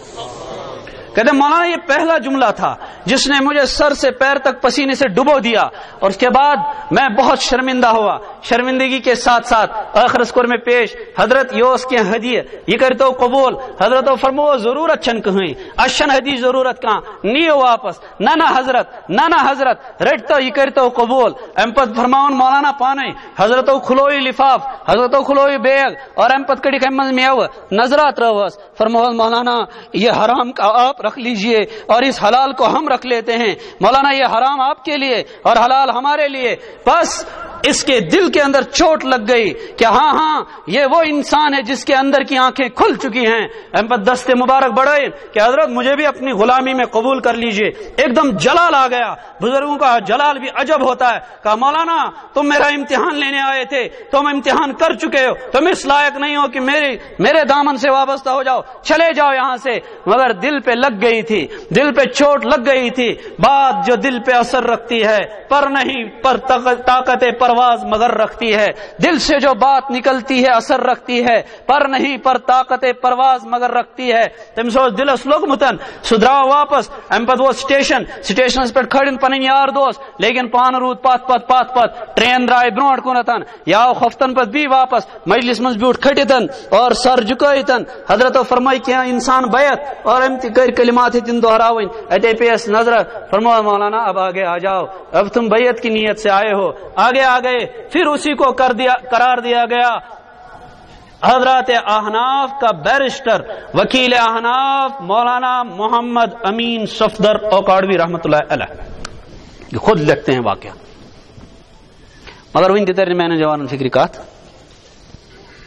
کہتے مولانا یہ پہلا جملہ تھا جس نے مجھے سر سے پیر تک پسینے سے ڈبو دیا اور اس کے بعد میں بہت شرمندہ ہوا. شرمندگی کے ساتھ ساتھ آخر اسکور میں پیش حضرت یوس کے ہدیہ یہ کرتے قبول حضرت فرمو ضرورت چھن کہیں اشن ہدی ضرورت کہاں نیو واپس نہ حضرت رٹتا یہ کرتے قبول. امپت فرماؤن مولانا پانے حضرت کھلوئی لفاف حضرت کھلوئی بیگ اور امپت کڑی کمز میو نظرات روس فرمو مولانا یہ حرام کا آپ رکھ لیجئے اور اس حلال کو ہم رکھ لیتے ہیں. مولانا یہ حرام آپ کے لیے اور حلال ہمارے لیے. بس اس کے دل کے اندر چوٹ لگ گئی کہ ہاں یہ وہ انسان ہے جس کے اندر کی آنکھیں کھل چکی ہیں. ہم پر دست مبارک بڑھائے کہ حضرت مجھے بھی اپنی غلامی میں قبول کر لیجئے. ایک دم جلال آ گیا. بزرگوں کا جلال بھی عجب ہوتا ہے. کہا مولانا تم میرا امتحان لینے آئے تھے تم امتحان کر چکے ہو تم اس لائق نہیں ہو کہ میرے دامن سے وابستہ ہو جاؤ چلے جاؤ یہاں سے. مگر دل پہ لگ گئی تھی دل پہ چوٹ لگ گئی تھی. بات جو دل پہ اثر رکھتی ہے پر نہیں پر طاقت پرواز مگر رکھتی ہے. دل سے جو بات نکلتی ہے اثر رکھتی ہے پر نہیں پر طاقت پرواز مگر رکھتی ہے. تم سوچ دلس لوگمتن سدراو واپس ام پت وہ سٹیشن پہ کھڑن پن یار دوست لیکن پان رود پات ٹرین درائے برونٹ کنتن یا خفتن پت بھی واپس مجلس مز بیوٹ کھٹتن اور سر جھکائتن. حضرت فرمائی کیا انسان بیعت اور ام کر کلمات تن دہراوین اتے پیس نظر فرمایا مولانا اب آگے آ جاؤ اب تم بیعت کی نیت سے آئے ہو. آگے آ گئے پھر اسی کو قرار دیا گیا حضرات احناف کا بیرسٹر وکیل احناف مولانا محمد امین صفدر اوکاڑوی رحمۃ اللہ علیہ. خود لکھتے ہیں واقعہ. مگر ون تر میں نے جوان فکری کات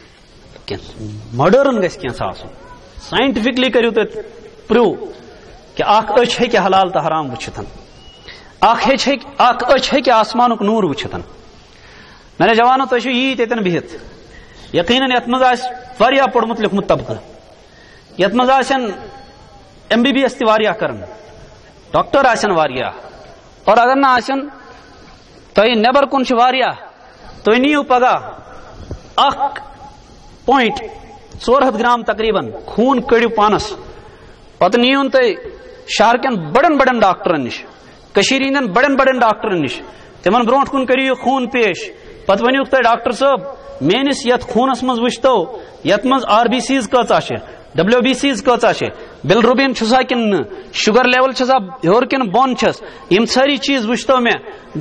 ماڈرن گھس کی سائنٹفکلی کرو تھی پروو کہ اخ اچھ ہے کہ حلال تو حرام وچھتن، اخ اچھ ہے کہ آسمانک نور وچھتن. میں نے جوانو تھی یی تتن بہت یقیناً یت مز واریاہ پوڑمت لیکھمت طبقہ، یت مز آسن MBBS تہ واریاہ کرن، ڈاکٹر آسن واریاہ، اور اگر نہ آسن تھی نیبر کن واریاہ. تھی نیو پگہ 1.4 گرام تقریباً خون کڑیو پانس، پتہ نیون تھی شہر کن بڑن بڑن ڈاکٹرن نش، کشیر ہندن بڑن بڑن ڈاکٹرن نش، تمن برونٹ کن کریو خون پیش، پتہ ونیو تھی ڈاکٹر صاحب میانس یت خونس مز وچتو یت مز RBCs کۭژاہ چھ، WBCs کۭژاہ چھ، بلروبین چھسا کن شوگر لیول چھسا ہیور کن بون چھس، یم ساری چیز وچتو میں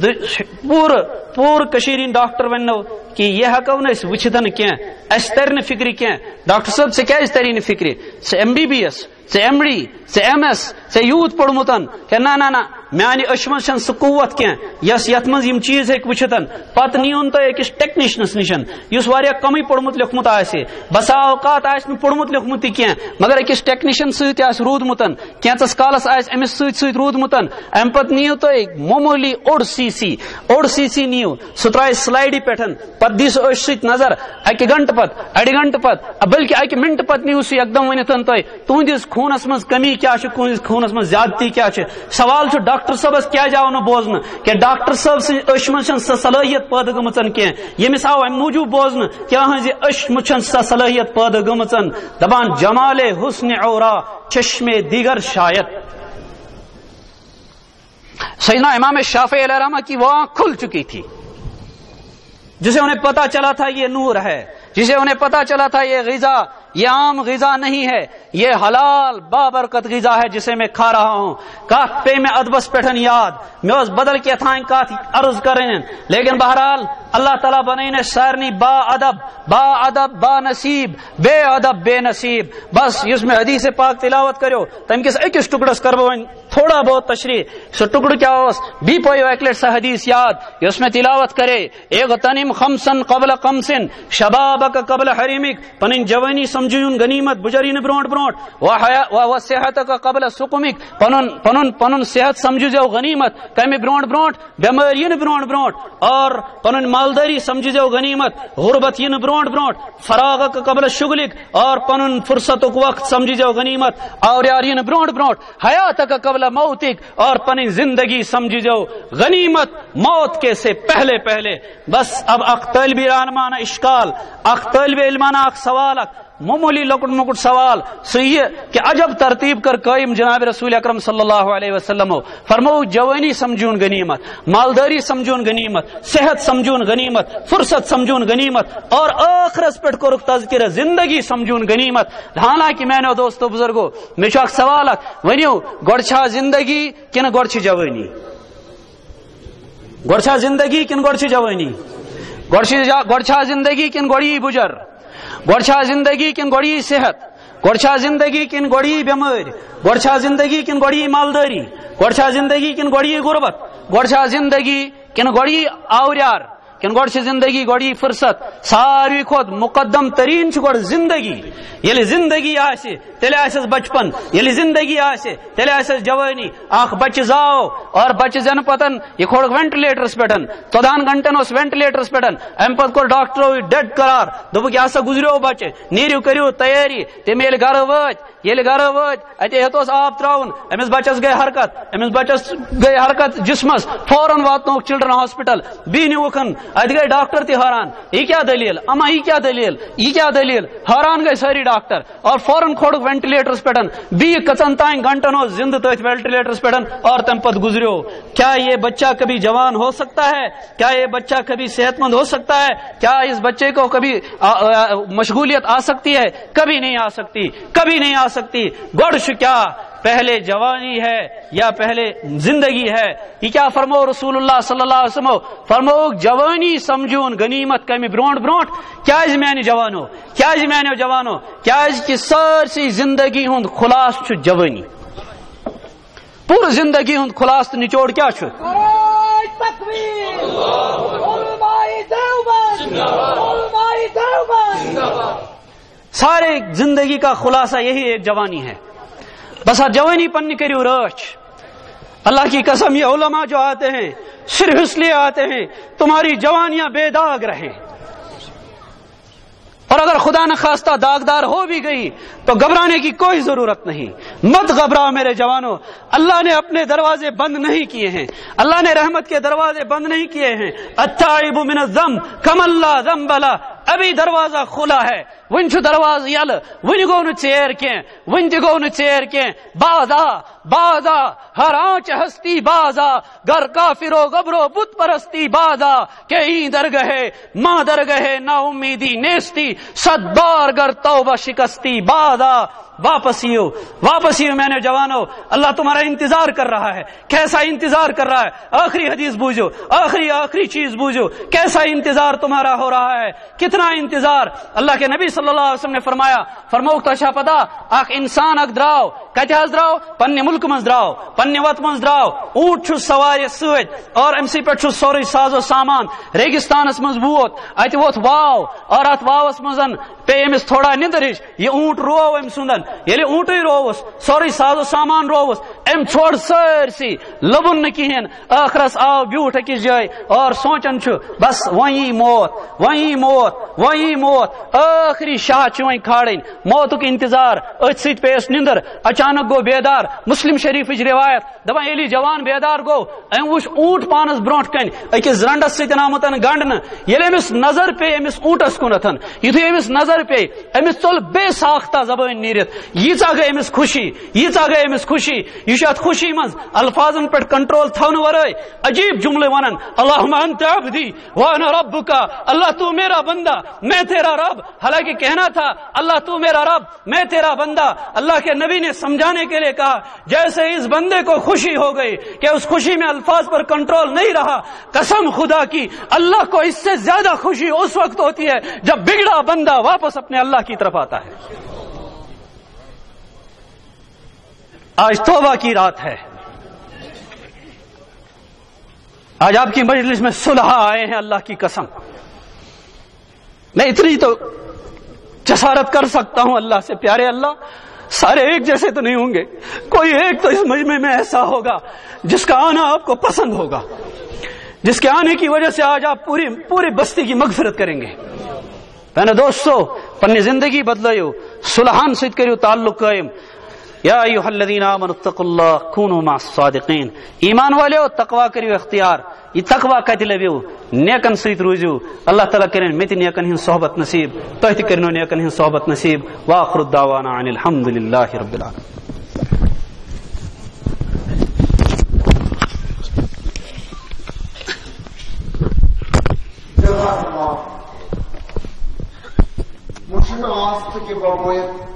پور کشیر ہند ڈاکٹر ونو کہ یہ ہکو نا وچتن کی اس تر نا فکر کی. ڈاکٹر صاحب ژے کیازِ تری نہٕ فکر، ژے MBBS ژے MD ژے MS ژے یوت پوڑمتن کہ نہ نہ نہ میانہ أچھ مز چھنہٕ سُہ قوت کی یس یت مز یم چیز ہیٚکہِ وچھتن. پتہ نیون تُہۍ أکِس ٹیکنیشنس نشن یس واریاہ کمی پوڑمت لیوکھمت آسہِ، بسا اوقات آسہِ نہٕ پوڑمت لیوکھمت تہِ کینٛہہ مگر أکِس ٹیکنیشن سۭتۍ آسہِ روٗدمُتن، کینٛژس کالس آسہِ أمِس سۭتۍ روٗدمُتن. امہِ پتہٕ نِیو تُہۍ معموٗلی اوٚڑ CC نِیو، سُہ ترٛایہِ سلایڈِ پٮ۪ٹھ، پتہٕ دی سُہ أچھ سۭتۍ نظر اکہِ گنٹہٕ پتہٕ اڑِ گنٹہٕ پتہٕ بلکہ اکہِ منٹہٕ پتہٕ نِیو سُہ یکدم ؤنِتھ تُہۍ تُہنٛدِس خوٗنس منٛز کمی کیٛاہ چھِ، تُہنٛدِس خوٗنس منٛز زیادتی کیٛاہ چھِ. سوال چھُ ڈاکٹر صٲبس کیٛازِ آو نہٕ بوزنہٕ کہ ڈاکٹر صٲب سٕنٛزِ أچھ منٛز چھنہٕ سۄ صلٲحیت پٲدٕ گٔمٕژ کینٛہہ، ییٚمِس آو امہِ موٗجوٗب بوزنہٕ کہ أہٕنٛزِ أچھ منٛز چھنہٕ سۄ صلٲحیت پٲدٕ گٔمٕژ. دپان جمالے حسن عورا چشمے دیگر شاید. سیدنا امام شافعی علیہ الرحمہ کی وہ آنکھ کھل چکی تھی جسے انہیں پتا چلا تھا یہ نور ہے، جسے انہیں پتا چلا تھا یہ غذا یہ عام غذا نہیں ہے، یہ حلال بابرکت غذا ہے جسے میں کھا رہا ہوں. کات پہ میں ادبس پٹھن یاد میں اس بدل کے تھائیں کات عرض کریں، لیکن بہرحال اللہ تعالیٰ بنائیں سارنی با ادب با نصیب، بے ادب بے نصیب. بس اس میں حدیث پاک تلاوت کرو تم کس اکس ٹکڑس کرو تھوڑا بہت تشریح. سو ٹکڑ کیا اس بی پویو ایک لٹ سا حدیث یاد اس میں تلاوت کرے اغتنم خمسن قبل قمسن شبابک قبل حریمک، پنن جوانی سمجھون غنیمت بجرین برونٹ و صحتک قبل سقمک، پنن صحت سمجھو غنیمت کمی برونٹ بیمارین برونٹ، اور پنن مالداری سمجھو غنیمت غربت ین برونٹ، فراغک قبل شغلک، اور پنن فرصتک وقت سمجھو غنیمت اور یارین برونٹ، حیاتک قبل موتک، اور پنن زندگی سمجھو غنیمت موت کے سے پہلے. بس اب اخ طالب علمانہ اشکال، اخ طالب علمانہ اخ سوال، معمولی لکٹ مکٹ سوال صحیح کہ عجب ترتیب کر قائم جناب رسول اکرم صلی اللہ علیہ وسلم فرمو جوانی سمجھون غنیمت، مالداری سمجھون غنیمت، صحت سمجھون غنیمت، فرصت سمجھون غنیمت، اور آخرت پہ کرک تذکرہ زندگی سمجھون غنیمت. حالانکہ میں نے دوستو بزرگو میں اخ سوال ونیو گۄڈٕ چھا زندگی کن گۄڈٕ چھِ جوانی، گۄڈٕ چھا زندگی کن گۄڈٕ چھِ جوانی، گۄڈٕ چھا زندگی کن گۄڈٕ بُجر، گۄڈٕ چھا زندگی کن گۄڈٕ صحت، گۄڈٕ چھا زندگی کن گۄڈٕ بیمٲرۍ، گۄڈٕ چھا زندگی کن گۄڈٕ مالداری، گۄڈٕ چھا زندگی کن گۄڈٕ غربت، گۄڈٕ چھا زندگی کن گۄڈٕ آوریار، کن گۄڈٕ چھِ زندگی گۄڈٕ فرصت. ساروی کھۄتہٕ مقدم ترین چھُ گۄڈٕ زندگی. ییٚلہِ زندگی آسہِ تیٚلہِ آسٮ۪س بچپن، ییٚلہِ زندگی آسہِ تیٚلہِ آسٮ۪س جوانی. اکھ بچہِ زاو اور بچہِ زینہٕ پتن یہ کھوڑ وینٹلیٹرس پٮ۪ٹھ 14 گھنٹن اس وینٹلیٹرس پٮ۪ٹھ. امہِ پتہٕ کوٚر ڈاکٹرو ڈیڈ قرار، دوٚپُکھ یہِ ہسا گُزریو بچہِ، نیٖرِو کٔرِو تیٲری. تِم ییٚلہِ گرٕ وٲتۍ اتے ہیٚتوس آب تراوُن، أمِس بچس گٔے حرکت جسمس، فوراً واتنووُکھ چلڈرن ہاسپٹل، بیٚیہِ نِوُکھن اتہِ گٔے ڈاکٹر تہِ حٲران یہ کیا دلیل، اما یہ کیا دلیل، حٲران گٔے سٲری ڈاکٹر، اور فوراً کھوڑُکھ وینٹلیٹرس پٮ۪ٹھ. بیٚیہِ کٔژن تانۍ گھنٹن اوس زندٕ تٔتھۍ وینٹلیٹرس پٮ۪ٹھ اور تمہِ پتہٕ گزریو. کیا یہ بچہ کبھی جوان ہو سکتا ہے؟ کیا یہ بچہ کبھی صحت مند ہو سکتا ہے؟ کیا اس بچے کو کبھی مشغولیت آ سکتی ہے؟ کبھی نہیں آ سکتی، کبھی نہیں آ سکتی. گۄڈٕ چھُ کیا پہلے جوانی ہے یا پہلے زندگی ہے؟ یہ کیا فرمو رسول اللہ صلی اللہ علیہ وسلم فرمو جوانی سمجھون غنیمت کمی برونٹ. کیازِ میانہِ جوانو کیازِ کہ سارسی زندگی ہند خلاص چھُ جوانی. پورٕ زندگی ہند خلاص تہٕ نچوڑ کیا چھُ؟ سارے زندگی کا خلاصہ یہی ایک جوانی ہے. بسا جوانی پنی کریو رچ. اللہ کی قسم یہ علماء جو آتے ہیں صرف اس لیے آتے ہیں تمہاری جوانیاں بے داغ رہیں، اور اگر خدا نخواستہ داغدار ہو بھی گئی تو گھبرانے کی کوئی ضرورت نہیں. مت گھبراؤ میرے جوانوں، اللہ نے اپنے دروازے بند نہیں کیے ہیں، اللہ نے رحمت کے دروازے بند نہیں کیے ہیں. التائب من الذنب کمن لا ذنب له، ابھی دروازہ کھلا ہے. ون چھ دروازہ یل، ون گو نہ ژیر کینٛہہ، ون تہ گو نہ ژیر کینٛہہ. باز آ ہر آنچ ہستی باز آ، گر کافرو گبرو بت پرستی باز آ، کہ این درگہے ماں درگہے نا امیدی نیستی، صد بار گر توبہ شکستی باز آ. واپس ہی میں نے جوانو، اللہ تمہارا انتظار کر رہا ہے. کیسا انتظار کر رہا ہے؟ آخری حدیث بوجھو، آخری چیز بوجھو، کیسا انتظار تمہارا ہو رہا ہے، کتنا انتظار. اللہ کے نبی صلی اللہ علیہ وسلم نے فرمایا، فرموک تو پتا اخ انسان اخ دراو کتہ حظ دراو، پنہ ملک مز دراو، پنہ وت مز دراو، اونٹ چھس سوارِ ست اور امسی پہ چھس سورے ساز و سامان، ریگستانس مز ووت، ات ووت واو، اور ات واوس مزن پے امس تھوڑا نندر ہش، یہ اونٹ رو ام سندن، یلی اونٹے رووس سوری ساز و سامان رووس، ام چھوڑ سرسی لبن نہ کہین. آخرس آو بیوٹھ اکس جائے اور سوچن چھ بس وہیں موت. آخری شاہ چھ وہیں کھاڑن، موتک انتظار، ات ست پیس نندر، اچانک گو بیدار. مسلم شریف روایت دپان یلی جوان بیدار گو، ام وچ اونٹ پانس برونٹ کن اکس رنڈس ست آمتن گنڈن. یلی امس نظر پے امس اونٹس کنتن، یتھے امس نظر پے امس ژول بے ساختہ زبان نیرت. ییژا گئی امس خوشی، یہ ات خوشی مز الفاظن پہ کنٹرول تھون ورائے عجیب جملے ونن. اللہم انت عبدی وانا ربک، اللہ تو میرا بندہ میں تیرا رب. حالانکہ کہنا تھا اللہ تو میرا رب میں تیرا بندہ. اللہ کے نبی نے سمجھانے کے لیے کہا جیسے اس بندے کو خوشی ہو گئی کہ اس خوشی میں الفاظ پر کنٹرول نہیں رہا، قسم خدا کی اللہ کو اس سے زیادہ خوشی اس وقت ہوتی ہے جب بگڑا بندہ واپس اپنے اللہ کی طرف آتا ہے. آج توبہ کی رات ہے، آج آپ کی مجلس میں صلح آئے ہیں. اللہ کی قسم میں اتنی تو جسارت کر سکتا ہوں اللہ سے، پیارے اللہ سارے ایک جیسے تو نہیں ہوں گے، کوئی ایک تو اس مجمع میں ایسا ہوگا جس کا آنا آپ کو پسند ہوگا، جس کے آنے کی وجہ سے آج آپ پوری بستی کی مغفرت کریں گے. میں نے دوستو پنی زندگی بدلو، صلحان ست کریو تعلق قائم. یا ایھا الذین آمنوا اتقوا اللہ کونوا مع الصادقین. ایمان والو تقوی کریو اختیار. یہ تقوی کت لبیو؟ نیکن ست روزیو. اللہ تعالیٰ کرن مت نیکن ہن صحبت نصیب، تہ تہ کرنو نیکن ہن صحبت نصیب. واخر الدعوانا ان الحمد للہ رب العالمین. Musimy łasce, kiedy